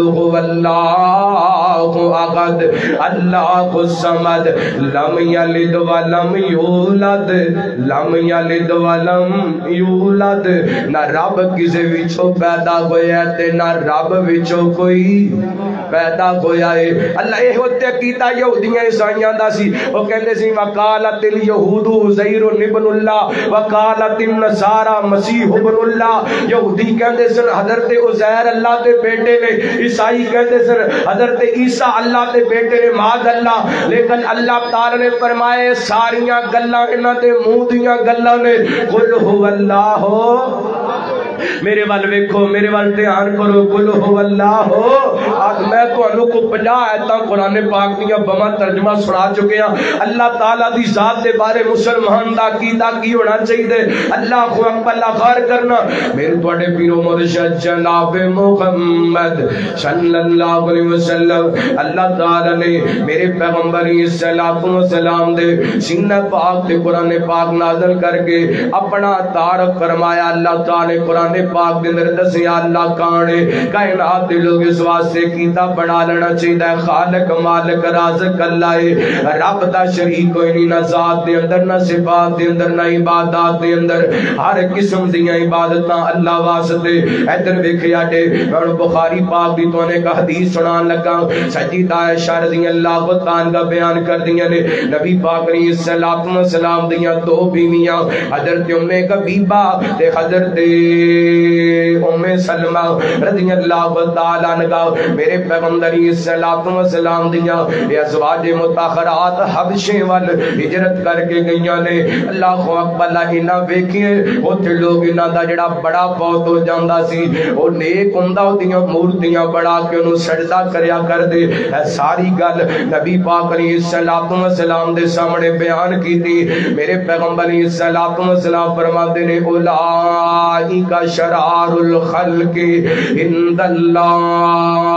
[SPEAKER 2] हुवल्लाहु अहद अल्लाहुस समद लम यलिद व लम यूलद یولد لم یلد ولم یولد نہ رب کسے وچوں پیدا ہویا تے نہ رب وچوں کوئی پیدا ہویا ہے اللہ یہ ہوتے کیتا یہودیاں عیسائیاں دا سی وہ کہندے سی وقالت الیہود عزیر ابن اللہ وقالت النصارى مسیح ابن اللہ یہودی کہندے سن حضرت عزیر اللہ دے بیٹے نے عیسائی کہندے سن حضرت عیسیٰ اللہ دے بیٹے نے معاذ اللہ لیکن اللہ تعالی نے فرمائے ساریاں گلاں انہاں دے منہ دیاں گلاں نے قل هو اللہ میرے وال ویکھو میرے وال دھیان کرو قل هو اللہ آج میں تانوں کو پنجاہ آیتاں قرآن پاک دیاں بواں ترجمہ سنا چکے ہیں اللہ تعالیٰ دی ذات دے بارے مسلمان دا عقیدہ کی ہونا چاہیے اللہ کو اکبر غور کرنا میرے تواڈے پیرو مرشد جناب محمد صلی اللہ علیہ وسلم اللہ تعالیٰ نے میرے پیغمبر صلاۃ و سلام دے سینہ پاک تے قرآن پاک نازل کر کے اپنا تعارف فرمایا اللہ تعالیٰ نے قرآن پاک دے اندر دسیا اللہ کانے کائنات دے لوگ اس واسطے کیتا بنا لینا چاہیے خالق مالک رازق اللہ ہے رب دا شریک کوئی نہیں نہ ذات دے اندر نہ صفات دے اندر نہ عبادات دے اندر ہر قسم دیاں عبادتاں اللہ واسطے ادھر ویکھیا تے اور بخاری پاک دی تو نے ایک حدیث سنان لگا سیدہ عائشہ رضی اللہ تعالی کا بیان کر دیاں نے نبی پاک علیہ الصلوۃ والسلام دیاں دو بیویاں حضرت ام حبیبہ تے حضرت ام سلمہ رضی اللہ تعالی عنہ میرے پیغمبر علیہ الصلوۃ والسلام دیاں یہ ازواج مطہرات حبشے وال ہجرت کر کے گئیاں نے اللہ اکبر انہاں ویکھیے اوتھے لوگ انہاں دا جڑا بڑا فوت ہو جاندا سی او نیک ہوندا اودیاں مورتیاں بڑا کے انہوں سجدہ کریا کر دے اے ساری گل نبی پاک علیہ الصلوۃ والسلام دے سامنے بیان کیتی میرے پیغمبر علیہ الصلوۃ والسلام فرماتے نے اولئک شرار الخلق عند اللہ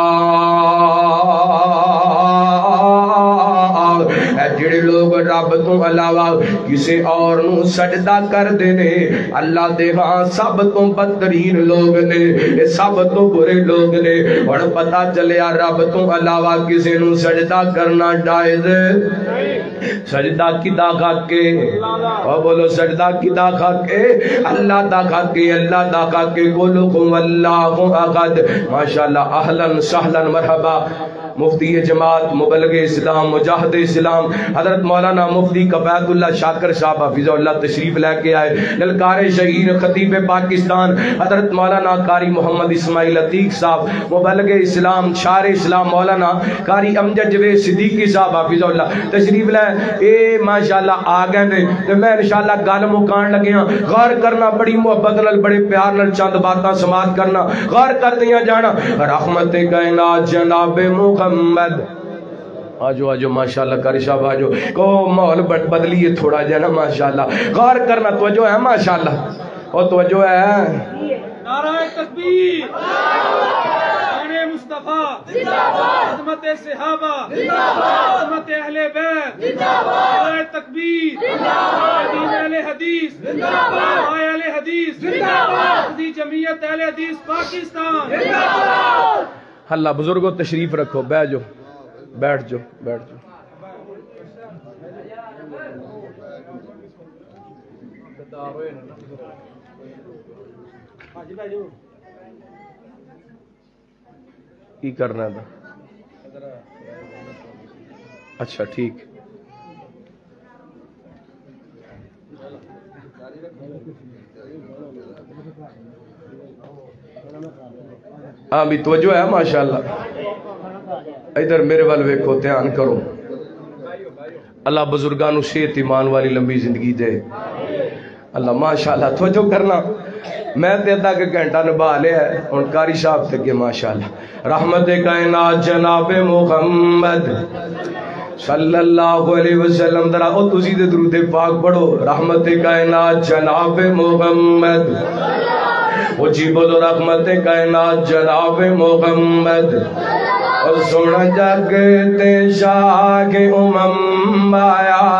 [SPEAKER 2] جڑے لوگ رب تو علاوہ کسی اور نو سجدہ کر دے نے اللہ دے ہاں سب تو بدترین لوگ نے سب تو برے لوگ نے اور پتہ چلیا رب تو علاوہ کسی نو سجدہ کرنا جائز سجدہ کدا کھا کے اور بولو سجدہ کدا کھا کے اللہ دا کھا کے اللہ دا کھا کے قل هو اللہ احد ماشاءاللہ اہلا سہلا مرحبا مفتی جماعت مبلغ اسلام مجاہد اسلام حضرت مولانا مفتی کفایت اللہ شاکر صاحب حفظہ اللہ تشریف لے کے آئے للکار شہیر خطیب پاکستان حضرت مولانا قاری محمد اسماعیل عتیق صاحب مبلغ اسلام شار اسلام مولانا قاری امجد جوید صدیقی صاحب حفظہ اللہ تشریف لے اے ماشاءاللہ آ گئے نے تو میں انشاءاللہ گل مکان لگے ہاں غور کرنا بڑی محبت نال بڑے پیار نال چند باتاں سماعت کرنا غور کردیاں جانا رحمت کائنات جناب محمد آجو آجو ماشاءاللہ کاری صاحب آجو کو ماحول بدلیے تھوڑا جا نا ماشاءاللہ غور کرنا توجہ ہے ماشاءاللہ اور توجہ ہے
[SPEAKER 3] نعرہ تکبیر شان مصطفیٰ عظمت صحابہ عظمت اہل بیت نعرہ تکبیر دین اہل حدیث دعائے اہل حدیث دی جمعیت اہل حدیث پاکستان
[SPEAKER 2] اللہ بزرگوں تشریف رکھو بیٹھ جو بیٹھ جو بیٹھ جو کی کرنا تھا اچھا ٹھیک ہاں بھی توجہ ہے ماشاءاللہ ادھر میرے وال ویکھو دھیان کرو اللہ بزرگانو صحت ایمان والی لمبی زندگی دے اللہ ماشاءاللہ توجہ کرنا میں تے ادا کہ گھنٹہ نبھا لیا ہے اور قاری صاحب تک ماشاءاللہ رحمت کائنات جناب محمد صلی اللہ علیہ وسلم درہ او تسی دے درود پاک پڑھو رحمت کائنات جناب محمد او جی بولو رحمت کائنات جناب محمد اور سونا جگ تے شاہ امم آیا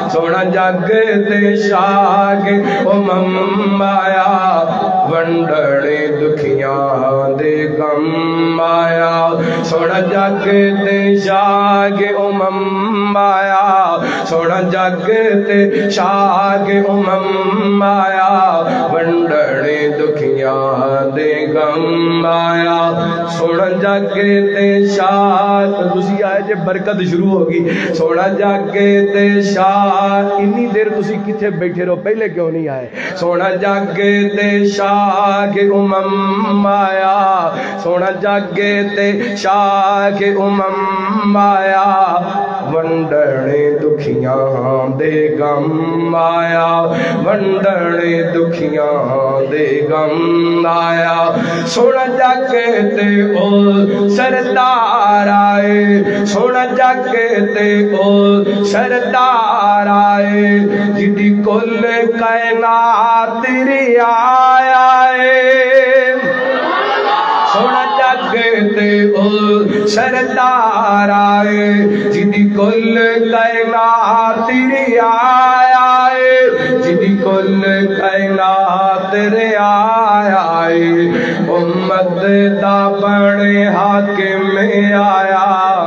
[SPEAKER 2] سونا جگ تے شاگ امم آیا ونڈڑے دکھیاں دے غم آیا سونا جگ تے شاگ امم آیا سونا جگ تے شاگ امم آیا ونڈڑے دکھیاں دے غم آیا سونا جگ تے شاگ تسی آئے جے برکت شروع ہوگی سونا جگ تے شاگ انی دیر تسی کتھے بیٹھے رہو پہلے کیوں نہیں آئے سونا جگ تے شاگ امم آیا سونا جگ تے شاگ امم آیا ونڈڑے دکھیاں دے غم آیا ونڈڑے دکھیاں دے غم آیا سونا جگ تے او سردار آئے سونا جگ تے او سردار آئے جدی کل کائنات رعایا ہے سونا جگ تے او سردار آئے جدی کل کائنات رعایا ہے جدی کل کائنات رعایا ہے امت دا بڑے حاکم میں آیا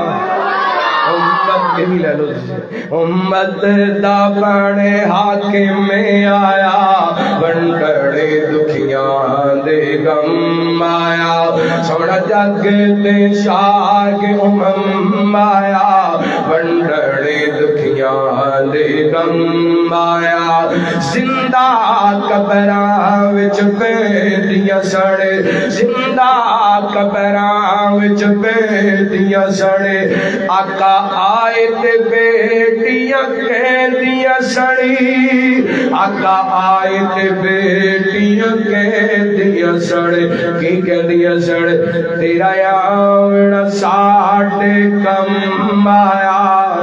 [SPEAKER 2] امت کے بھی لے لو امت دا بڑے حاکم میں آیا ونڈڑے دکھیاں دے غم آیا سونا جگ تے شاگ امم آیا ونڈڑے دکھیاں دے غم آیا زندہ قبراں وچ بیٹیاں سڑے زندہ قبراں وچ بیٹیاں سڑے آقا آئے تے بیٹیاں کہندیاں سڑی آقا آئے تے بیٹیاں کہندیاں سڑے کی کہندیاں سڑے تیرا آونا ساٹھ کم آیا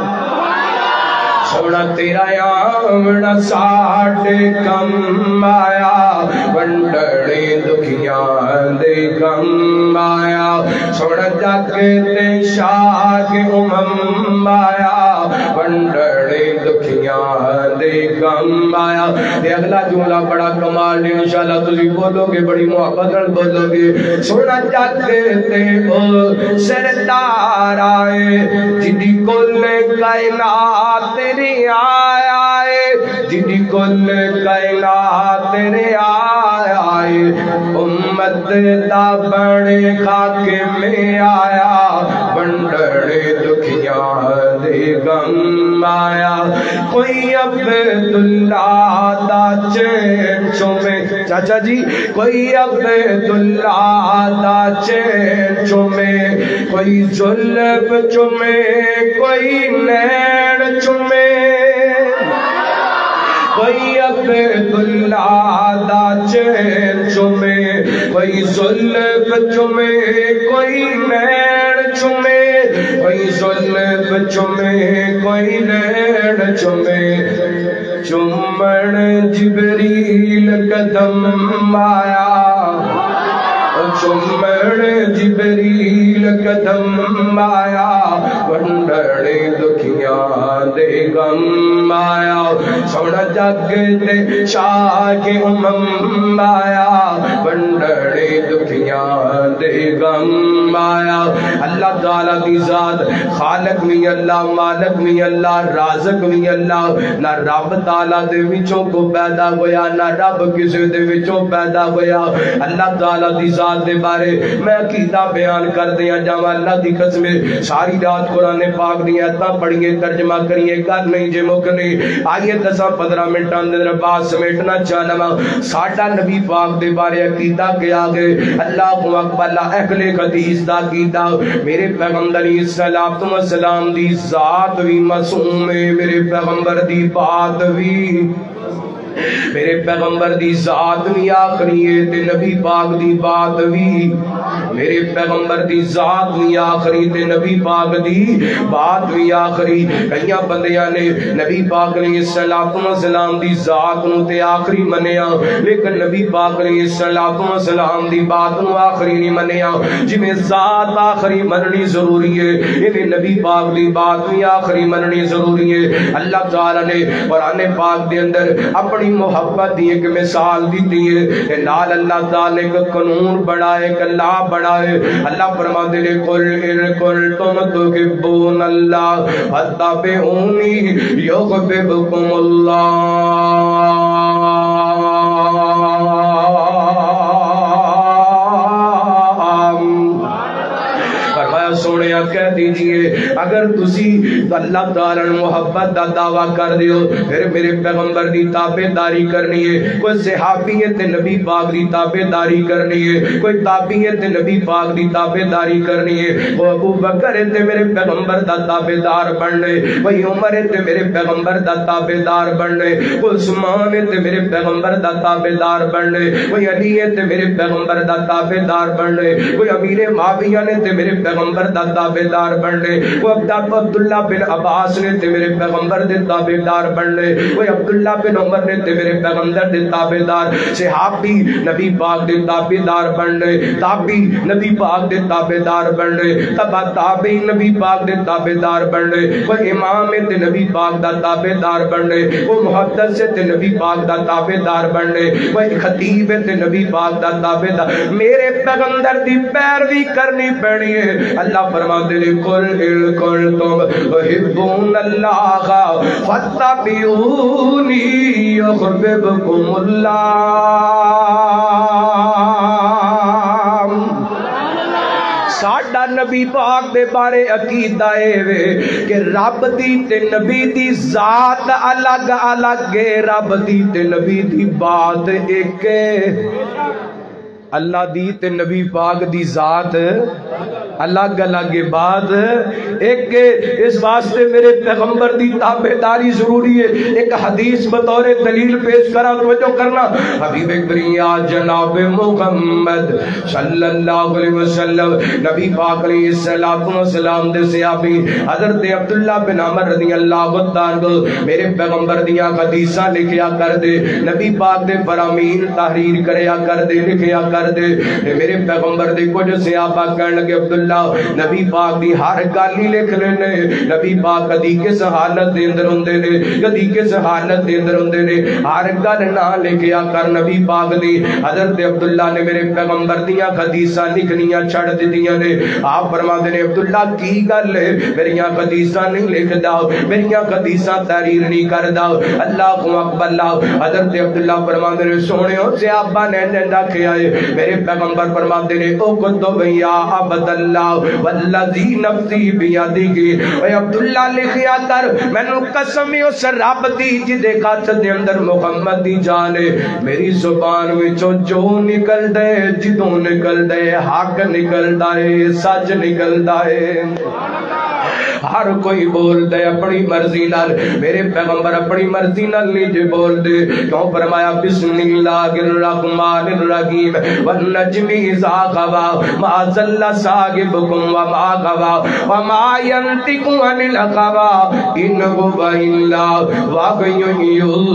[SPEAKER 2] سونا تیرا آونا ساٹھ کم آیا ونڈڑے دکھیاں دے غم آیا سونا جگ تے شاگ امم آیا ونڈڑے دکھیاں دے غم آیا یہ اگلا جملہ بڑا کمال ہے انشاءاللہ تسی بولو گے بڑی محبت نال بولو گے سونا جگ تے او سردار آئے جدی کل کائنات رعایا ہے جدی کل کائنات رعایا ہے امت دا بڑے حاکم میں آیا ونڈڑے دکھیاں دے غم آیا کوئی عبداللہ دا چین چومے چاچا جی کوئی عبداللہ دا چین چومے کوئی جلب چومے کوئی نین چومے کوئی عبداللہ دا چین چومے کوئی ظلم چومے کوئی نین چومے کوئی ظلم چومے کوئی نین چومے چومن جبریل قدم آیا چومن جبریل قدم آیا ونڈڑے دکھیاں دے غم آیا سونا جگ تے شاگ امم آیا ونڈڑے دکھیاں دے غم آیا اللہ تعالیٰ دی ذات خالق بھی اللہ مالک بھی اللہ رازق بھی اللہ نہ رب تعالیٰ دے وچوں کو پیدا ہویا نہ رب کسی دے وچوں پیدا ہویا اللہ تعالیٰ دی ذات دے بارے میں عقیدہ بیان کر دیا جاواں اللہ دی قسم ساری رات قرآن پاک دی آیتاں پڑھیے ترجمہ کریے گل نہیں جے مکنے آئیے دساں پندرہ منٹ اندر بات سمیٹنا چاہنا ساڈا نبی پاک دے بارے عقیدہ کیا گئے اللہ اکبر اہل حدیث دا عقیدہ میرے پیغمبر علیہ الصلوۃ والسلام دی ذات بھی معصوم ہے میرے پیغمبر دی بات بھی میرے پیغمبر دی ذات بھی آخری ہے تے نبی پاک دی بات بھی میرے پیغمبر دی ذات بھی آخری تے نبی پاک دی بات بھی آخری. کئی بندیاں نے نبی پاک علیہ السلام دی ذات نو تے آخری منیا لیکن نبی پاک علیہ السلام دی بات نو آخری نہیں منیا. جویں ذات آخری مننی ضروری ہے ایویں نبی پاک دی بات بھی آخری مننی ضروری ہے. اللہ تعالی نے قرآن پاک دے اندر اپنی محبت دی ایک مثال دیتی ہے. نال اللہ تعالی نے ایک قانون بڑا ہے ایک لا بڑا ہے. اللہ فرماتے ہیں قل ان کنتم تحبون اللہ فاتبعونی یحببکم اللہ. سونے کہہ دیجئے اگر تسی اللہ تعالیٰ محبت دا دعویٰ کر دیو پھر میرے پیغمبر دی تابعداری کرنی ہے. کوئی صحابیت نبی پاک دی تابعداری کرنی ہے کوئی تابعیت نبی پاک دی تابعداری کرنی ہے. وہ ابو بکر تے میرے پیغمبر دا تابعدار بننے کوئی عمر تے میرے پیغمبر دا تابعدار بننے کوئی عثمان تے میرے پیغمبر دا تابعدار بننے کوئی علی تے میرے پیغمبر دا تابعدار بننے کوئی امیر معاویہ نے تے میرے پیغمبر دا تابعدار بننے وہ عبداللہ بن عباس نے تے میرے پیغمبر دے تابعدار بننے وہ عبداللہ بن عمر نے تے میرے پیغمبر دے تابعدار صحابی نبی پاک دے تابعدار بننے تابعی نبی پاک دے تابعدار بننے تبع تابعی نبی پاک دے تابعدار بننے وہ امام تے نبی پاک دا تابعدار بننے وہ محدث تے نبی پاک دا تابعدار بننے وہ خطیب تے نبی پاک دا تابعدار میرے پیغمبر دی پیروی کرنی پڑنی ہے. اللہ فرماتے ہیں قل ان کنتم تحبون اللہ فاتبعونی یحببکم اللہ. ساڈا نبی پاک دے بارے عقیدہ اے کہ رب دی تے نبی دی ذات الگ الگ ہے رب دی تے نبی دی بات ایک ہے. اللہ دی تے نبی پاک دی ذات الگ الگ بات ایک اس واسطے میرے پیغمبر دی تابعداری ضروری ہے. ایک حدیث بطور دلیل پیش کرا توجہ کرنا. حبیب کریم جناب محمد صلی اللہ علیہ وسلم نبی پاک علیہ السلام دے صحابی حضرت عبداللہ بن عمر رضی اللہ عنہ میرے پیغمبر دیاں حدیثاں لکھیا کر دے نبی پاک دے فرامین تحریر کریا کر دے لکھیا کر دے. میرے پیغمبر دے کچھ صحابہ کہنے لگے عبداللہ نبی پاک دی ہر گل ہی لکھ لینے نبی پاک کدی کس حالت دے اندر ہوندے نے کدی کس حالت دے اندر ہوندے نے ہر گل نہ لکھیا کر نبی پاک دی. حضرت عبداللہ نے میرے پیغمبر دیاں حدیثاں لکھنیاں چھڑ دتیاں نے. آپ فرماتے نے عبداللہ کی گل ہے میریاں حدیثاں نہیں لکھدا میریاں حدیثاں تحریر نہیں کردا. اللہ اکبر. حضرت عبداللہ فرماتے نے سونےو صحابہ نے نندا کیا ہے میرے پیغمبر فرماتے نے او کتب یا عبداللہ والذی نفسی بیدی اے عبداللہ لکھیا کر مینوں قسم اس رب دی جدے ہاتھ دے اندر محمد دی جان ہے میری زبان وچوں جو نکل دے جدوں نکل دے حق نکلدا ہے سچ نکلدا ہے. ہر کوئی بول دے اپنی مرضی نال میرے پیغمبر اپنی مرضی نال نہیں جے بول دے. کیوں فرمایا بسم اللہ الرحمن الرحیم والنجم اذا غوا ما ضل صاحبكم وما غوا وما ينطق عن الهوى ان هو الا وحي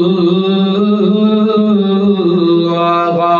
[SPEAKER 2] يوحى.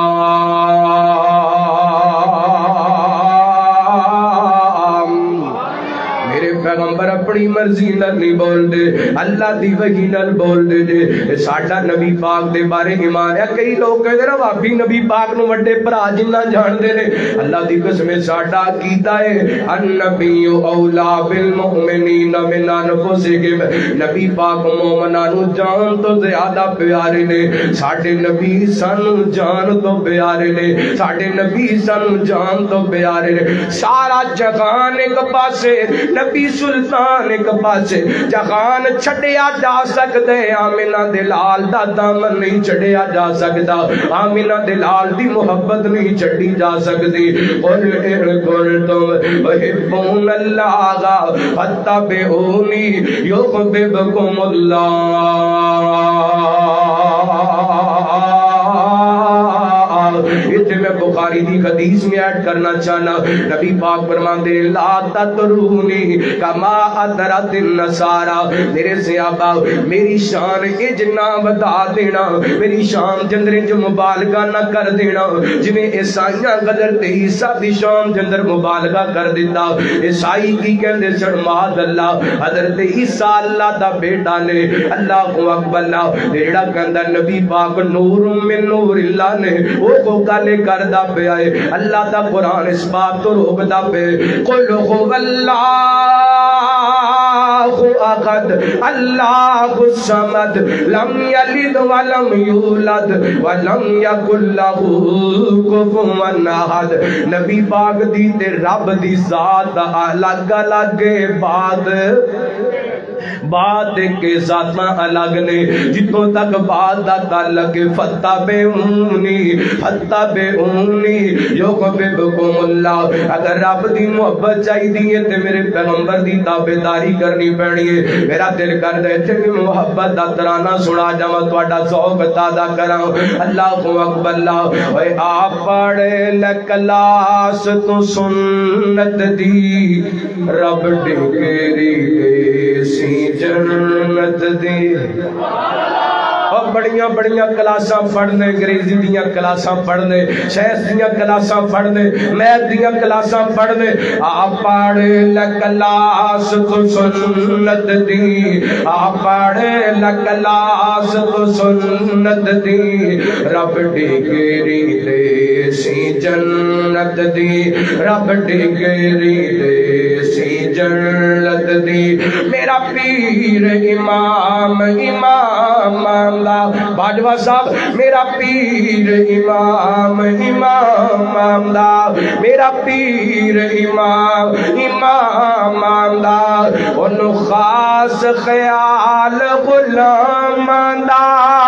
[SPEAKER 2] پیغمبر اپنی مرضی نال نہیں بول دے اللہ دی وحی نال بول دے دے. ساڈا نبی پاک دے بارے ایمان ہے. کئی لوگ کہتے ہیں وابی نبی پاک نو وڈے بھرا جنہ جان دے نے. اللہ دی قسم ساڈا عقیدہ ہے النبی اولا بالمؤمنین من انفسہم نبی پاک مومناں نو جان تو زیادہ پیارے نے. ساڈے نبی سانو جان تو پیارے نے ساڈے نبی سانو جان تو پیارے نے. سارا جہان ایک پاسے نبی سلطان ایک پاسے جہان چھڑیا جا سکتے آمینہ دلال دا دامن نہیں چھڑیا جا سکتا آمینہ دلال دی محبت نہیں چھڑی جا سکتی. قل ان کنتم تحبون اللہ فاتبعونی یحببکم اللہ. اتنے میں بخاری دی حدیث میں ایڈ کرنا چاہنا. نبی پاک فرماتے ہیں لا تطرونی کما اطرت النصارا. میرے صحابہ میری شان اج نہ بتا دینا, میری شان جندر جو مبالغہ نہ کر دینا جنہیں عیسائیاں قدر تے عیسیٰ دی شان جندر مبالغہ کر دیتا. عیسائی کی کہندے سن معاذ اللہ, حضرت عیسیٰ اللہ دا بیٹا نے. اللہ اکبر. جیڑا کہندا نبی پاک نور من نور اللہ نے وہ کو گل کردا پیا ہے. اللہ دا قرآن اس بات تو روکدا پے قل هو اللہ احد اللہ الصمد لم یلد ولم یولد ولم یکن لہ کفوا احد. نبی پاک دی تے رب دی ذات الگ الگ بات بات کے ذاتاں الگ نے. جتوں تک بات دا تعلق فتبعونی فتبعونی یحببکم اللہ. اگر رب دی محبت چاہیے تے میرے پیغمبر دی تابعداری کرنی پینی ہے. میرا دل کردا ہے تے محبت دا ترانہ سنا جاواں تہاڈا ذوق تازہ کراں. اللہ اکبر. اللہ اے آپ پڑھ لکلاس تو سنت دی رب ڈگری سی جنت دی. اور بڑیاں بڑیاں کلاساں پڑھنے, انگریزی دیاں کلاساں پڑھنے, سائنس دیاں کلاساں پڑھنے, میتھ دیاں کلاساں پڑھنے. آپ پڑھ لکلاس تو سنت دی, آپ پڑھ لکلاس تو سنت دی رب ڈگری دے سی جنت دی, رب ڈگری دے سی جنت دی. میرا پیر امام امام باجوہ صاحب میرا پیر امام امام آمدہ, میرا پیر امام امام آمدہ. انہوں خاص خیال غلام آمدہ.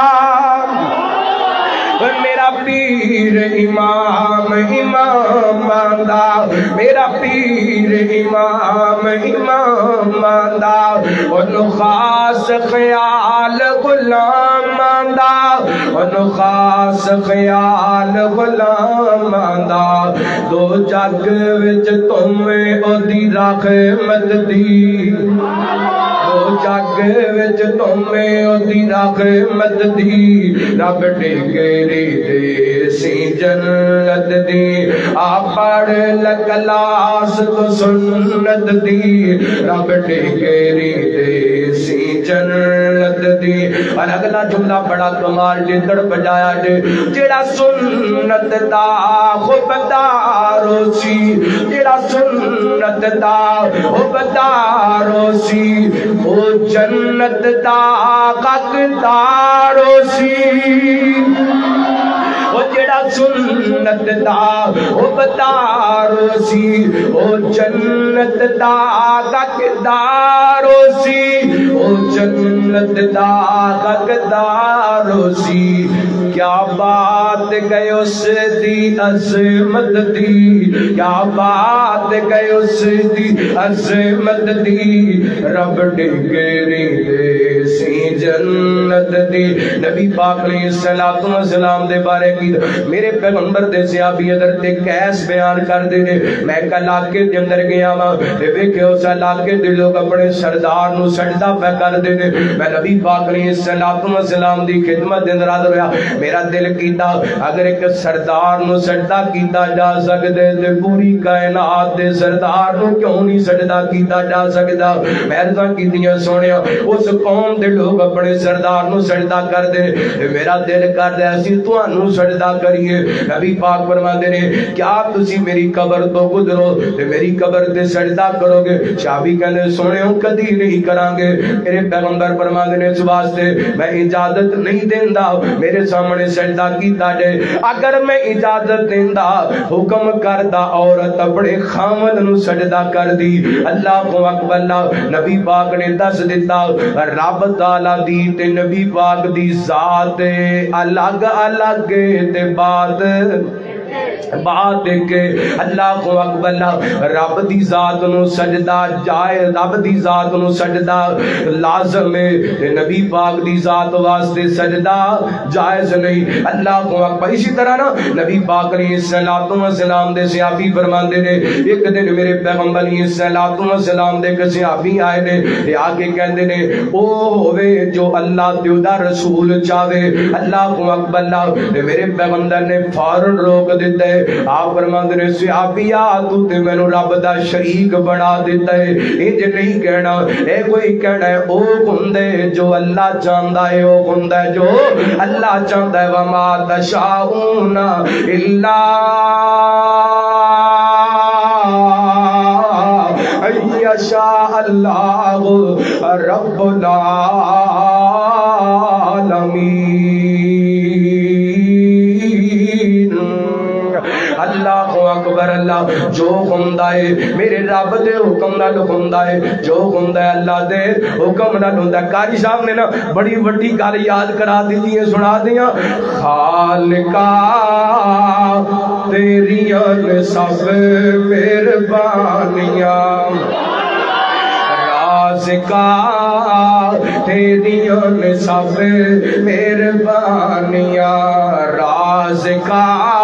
[SPEAKER 2] میرا پیر امام امام آمدہ, میرا پیر امام امام آمدہ. انہوں خاص خیال غلام آمدہ, انہوں خاص خیال غلام آمدہ. دو جگ وچ تمہیں او دی رحمت دی, دو جگ وچ تمہیں او دی رحمت دی رب ڈگری دے سی جنت دی. آپ پڑھ لکلاس تو سنت دی رب ڈگری دے سی جنت دی. اور اگلا جملہ بڑا کمال جدڑ بجایا جے جیڑا سنت دا خوبدارو سی, جیڑا سنت دا خوبدارو سی او جنت دا حقدارو سی. او جیڑا سنت دا خوبدارو سی او جنت دا حقدارو سی, او جنت دا حقدارو سی. کیا بات گئے اس دی عظمت دی, کیا بات گئے اس دی عظمت دی رب ڈگری دے سی جنت دی. نبی پاک علیہ السلام دے بارے کی میرے پیغمبر دے صحابی حضرت قیس بیان کر دے نے. میں ایک علاقے دے اندر گیا وا تے ویکھے اس علاقے دے لوگ اپنے سردار نو سجدہ پہ کر دے نے. میں نبی پاک علیہ السلام دی خدمت دے اندر حاضر ہویا. میرا دل کیتا اگر ایک سردار نو سجدہ کیتا جا سکدے تے پوری کائنات دے سردار نو کیوں نہیں سجدہ کیتا جا سکدا. میں عرضاں کیتیاں سونیا اس قوم دے لوگ اپنے سردار نو سجدہ کر دے, میرا دل کردا اسی تانوں سجدہ کریے. نبی پاک فرماندے نے کیا تسی میری قبر تو گزرو تے میری قبر تے سجدہ کرو گے؟ صحابی کہندے سونےو کدی نہیں کران گے. میرے پیغمبر فرماندے نے اس واسطے میں اجازت نہیں دیندا میرے سامنے سجدہ کیتا جائے. اگر میں اجازت دیندا حکم کردا عورت اپنے خامد نو سجدہ کر دی. اللہ اکبر. نبی پاک نے دس دیتا رب تعالی دی تے نبی پاک دی ذات الگ الگ تے بات بات کے اللہ کو اکبر رب دی ذات نو سجدہ جائے رب دی ذات نو سجدہ لازم ہے تے نبی پاک دی ذات واسطے سجدہ جائز نہیں اللہ کو اکبر اسی طرح نا نبی پاک علیہ السلام دے صحابی فرماندے نے ایک دن میرے پیغمبر علیہ السلام دے ایک صحابی آئے نے تے آگے کہندے نے او ہوے جو اللہ تے دا رسول چاہے اللہ کو اکبر تے میرے پیغمبر نے فوراً روک دیتا ہے آپ فرماندے نے صحابیا تو تے مینوں رب دا شریک بنا دیتا ہے انج نہیں کہنا اے کوئی کہنا ہے او ہندے جو اللہ چاہندا ہے او ہندا ہے جو اللہ چاہندا ہے وما تشاؤون الا ان یشاء اللہ رب العالمین اللہ اکبر اللہ جو ہوندا ہے میرے رب دے حکم نال ہوندا ہے جو ہوندا ہے اللہ دے حکم نال ہوندا ہے قاری صاحب نے نا بڑی وڈی گل یاد کرا دتی ہے سنا دیاں خالقا تیریاں نے سب مہربانیاں رازقا تیریاں نے سب مہربانیاں رازقا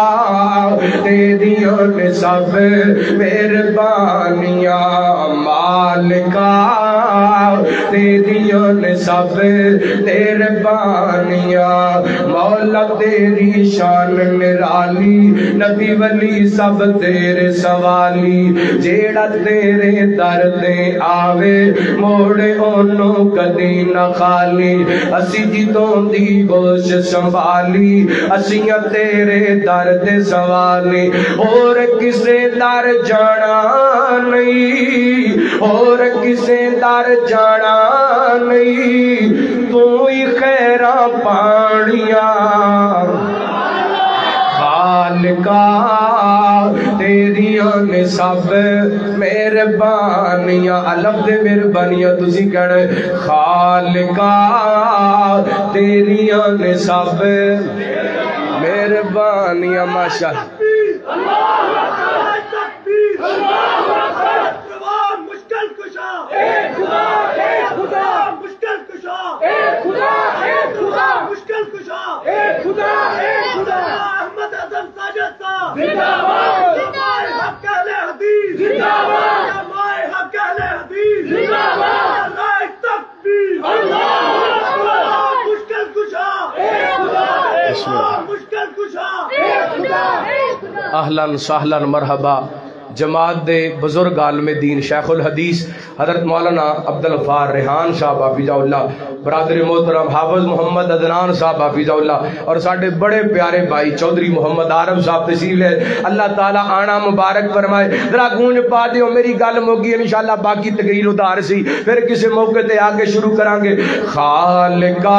[SPEAKER 2] تیریاں نے سب مہربانیاں مالکا تیریاں نے سب مہربانیاں مولا تیری شان نرالی نبی ولی سب تیرے سوالی جیڑا تیرے در دے آوے موڑے انہوں کدی نہ خالی اسی جتوں دی گوش سنبھالی اسیاں تیرے در دے سوالی اور کسے در جانا نہیں اور کسے در جانا نہیں تو ہی خیراں پانیاں خالقا تیریاں نے سب مہربانیاں لفظ مہربانیاں تسی کہنا خالقا تیریاں نے سب مہربانیاں ماشاء
[SPEAKER 3] مشکل کشا اے خدا اے خدا مشکل کشا اے خدا اے خدا مشکل کشا اے خدا اے خدا احمد اعظم ساجد صاحب زندہ باد جماعت حق اہل حدیث زندہ باد جماعت حق اہل حدیث زندہ باد نعرہ تکبیر اللہ اکبر مشکل کشا اے خدا اے خدا مشکل کشا اے خدا اے خدا
[SPEAKER 2] اہلا سہلا مرحبا جماعت دے بزرگ عالم دین شیخ الحدیث حضرت مولانا عبدالغفار ریحان صاحب حافظہ اللہ برادر محترم حافظ محمد عدنان صاحب حافظہ اللہ اور ساڑھے بڑے پیارے بھائی چودھری محمد عارف صاحب تشریف لے اللہ تعالیٰ آنا مبارک فرمائے ذرا گونج پا دیو میری گل موگی انشاءاللہ باقی تقریر ادھار سی پھر کسی موقع تے آگے شروع کریں گے خالقا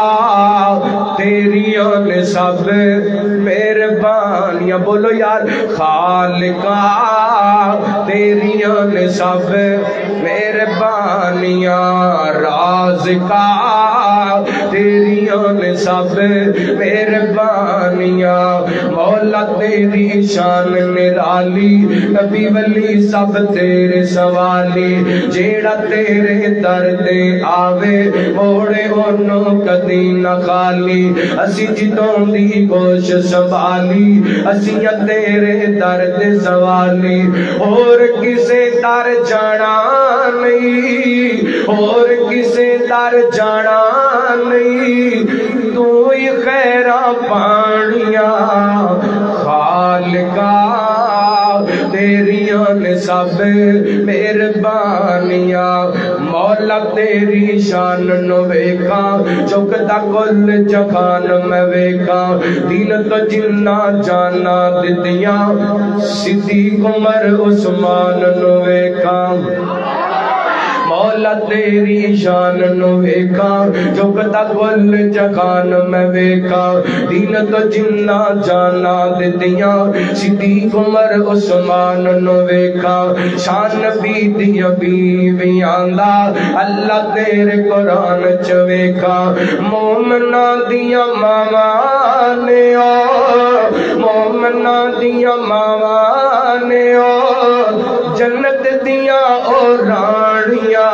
[SPEAKER 2] تیریاں نے سب مہربانیاں بولو یار خالقا تیریاں نے سب مہربانیاں رازقا تیریاں نے سب مہربانیاں مولا تیری شان نرالی نبی ولی سب تیرے سوالی جیڑا تیرے در دے آوے موڑے انہوں کدی نہ خالی اسی جتوں دی گوش سنبھالی اسیاں تیرے در دے سوالی اور کسے در جانا نہیں اور کسے در جانا نہیں تو ہی خیراں پانیاں خالقا تیریاں نے سب مہربانیاں مولا تیری شان نو ویکھاں چکدا کل جہان میں ویکھاں دین تو جنہ جانا دتیاں صدیق عمر عثمان نو ویکھاں مولا تیری شان نو ویکھاں چکدا کل جہان میں ویکھاں دین تو جنہ جانا دتیاں صدیق عمر عثمان نو ویکھاں شان نبی دی بیویاں دا اللہ تیرے قرآن چ ویکھاں مومناں دیاں ماواں نے مومن مومنا دیاں ماواں نے او جنت دیاں او رانیاں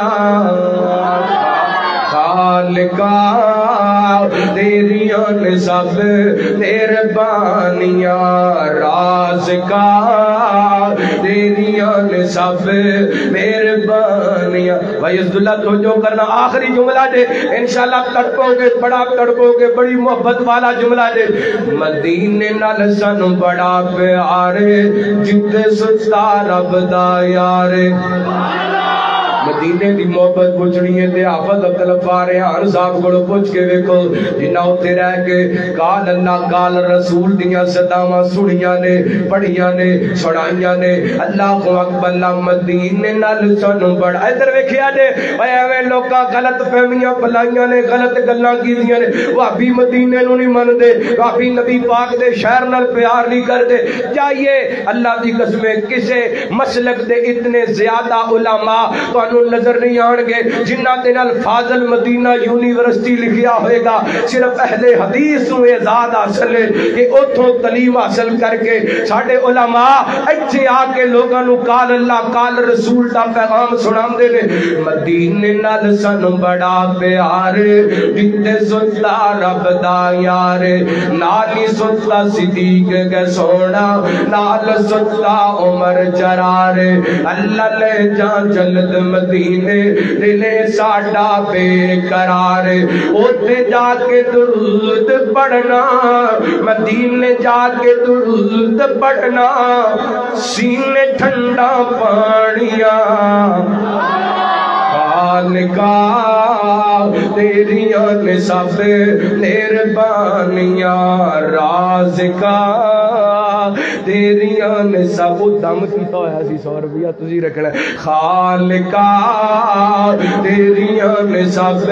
[SPEAKER 2] خالقا تیریاں نے سب مہربانیاں رازقا تیریاں نے سب مہربانیاں بھائی عزت اللہ توجہ کرنا آخری جملہ دے انشاءاللہ تڑپو گے بڑا تڑپو گے بڑی محبت والا جملہ دے مدینے نال سانو بڑا پیارے جتے سچتا رب دا یارے مدینے دی محبت پوچھنی ہے تے حافظ عبدالغفار ریحان صاحب کو پوچھ کے ویکھو جنہ اتنے رہ کے قال اللہ قال رسول دیاں صداواں سنیاں نے پڑھیاں نے سنائیاں نے اللہ اکبر اللہ مدینے نال سانو بڑا ادھر ویکھیا جے اوے ایویں لوکاں غلط فہمیاں پلائیاں نے غلط گلاں کیتیاں نے وہابی مدینے نوں نہیں مندے وہابی نبی پاک دے شہر نال پیار نہیں کردے چاہیے اللہ دی قسم کسے مسلک دے اتنے زیادہ علماء تو نظر نہیں آن گے جنہ دے نال فاضل مدینہ یونیورسٹی لکھیا ہوئے گا صرف اہل حدیث نو اعزاز حاصل ہے کہ اتھوں تعلیم حاصل کر کے ساڈے علماء ایتھے آ کے لوگاں نو قال اللہ قال رسول دا پیغام سناندے نے مدینے نال سانو بڑا پیار جتے سنتا رب دا یار نال ہی سنتا صدیق کے سونا نال سنتا عمر جرار اللہ لے جان جلد مدینے دلے ساڈا بے قرار اوتے جا کے درود پڑھنا مدینے جا کے درود پڑھنا سینے ٹھنڈا پانیاں خالقا تیریاں نے سب مہربانیاں رازقا تیریاں نے سب دم کیتا ہویا سی سو روپیہ تسی رکھنا خالقا تیریاں نے سب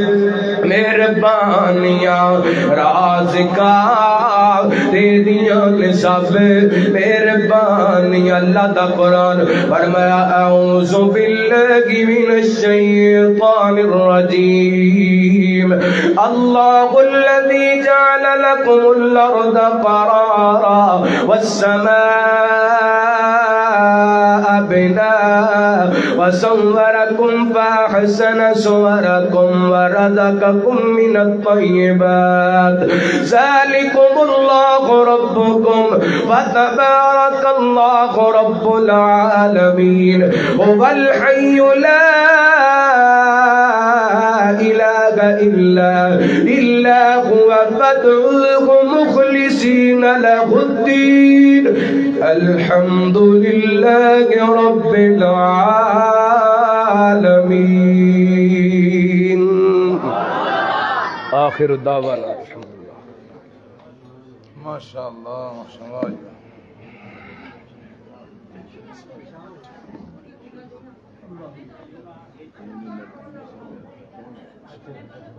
[SPEAKER 2] مہربانیاں رازقا تیریاں نے سب مہربانیاں اللہ دا قرآن فرمایا اعوذ باللہ من الشیطان الرجیم اللہ الذی جعل لکم الارض قرارا والسماء بناء وصوركم فأحسن صوركم ورزقكم من الطيبات ذلكم الله ربكم فتبارك الله رب العالمين هو الحي لا إله إلا إلا هو فادعوه مخلصين له الدين الحمد لله رب العالمين آخر الدعوانا الحمد لله
[SPEAKER 4] ما شاء الله ما شاء الله Thank you.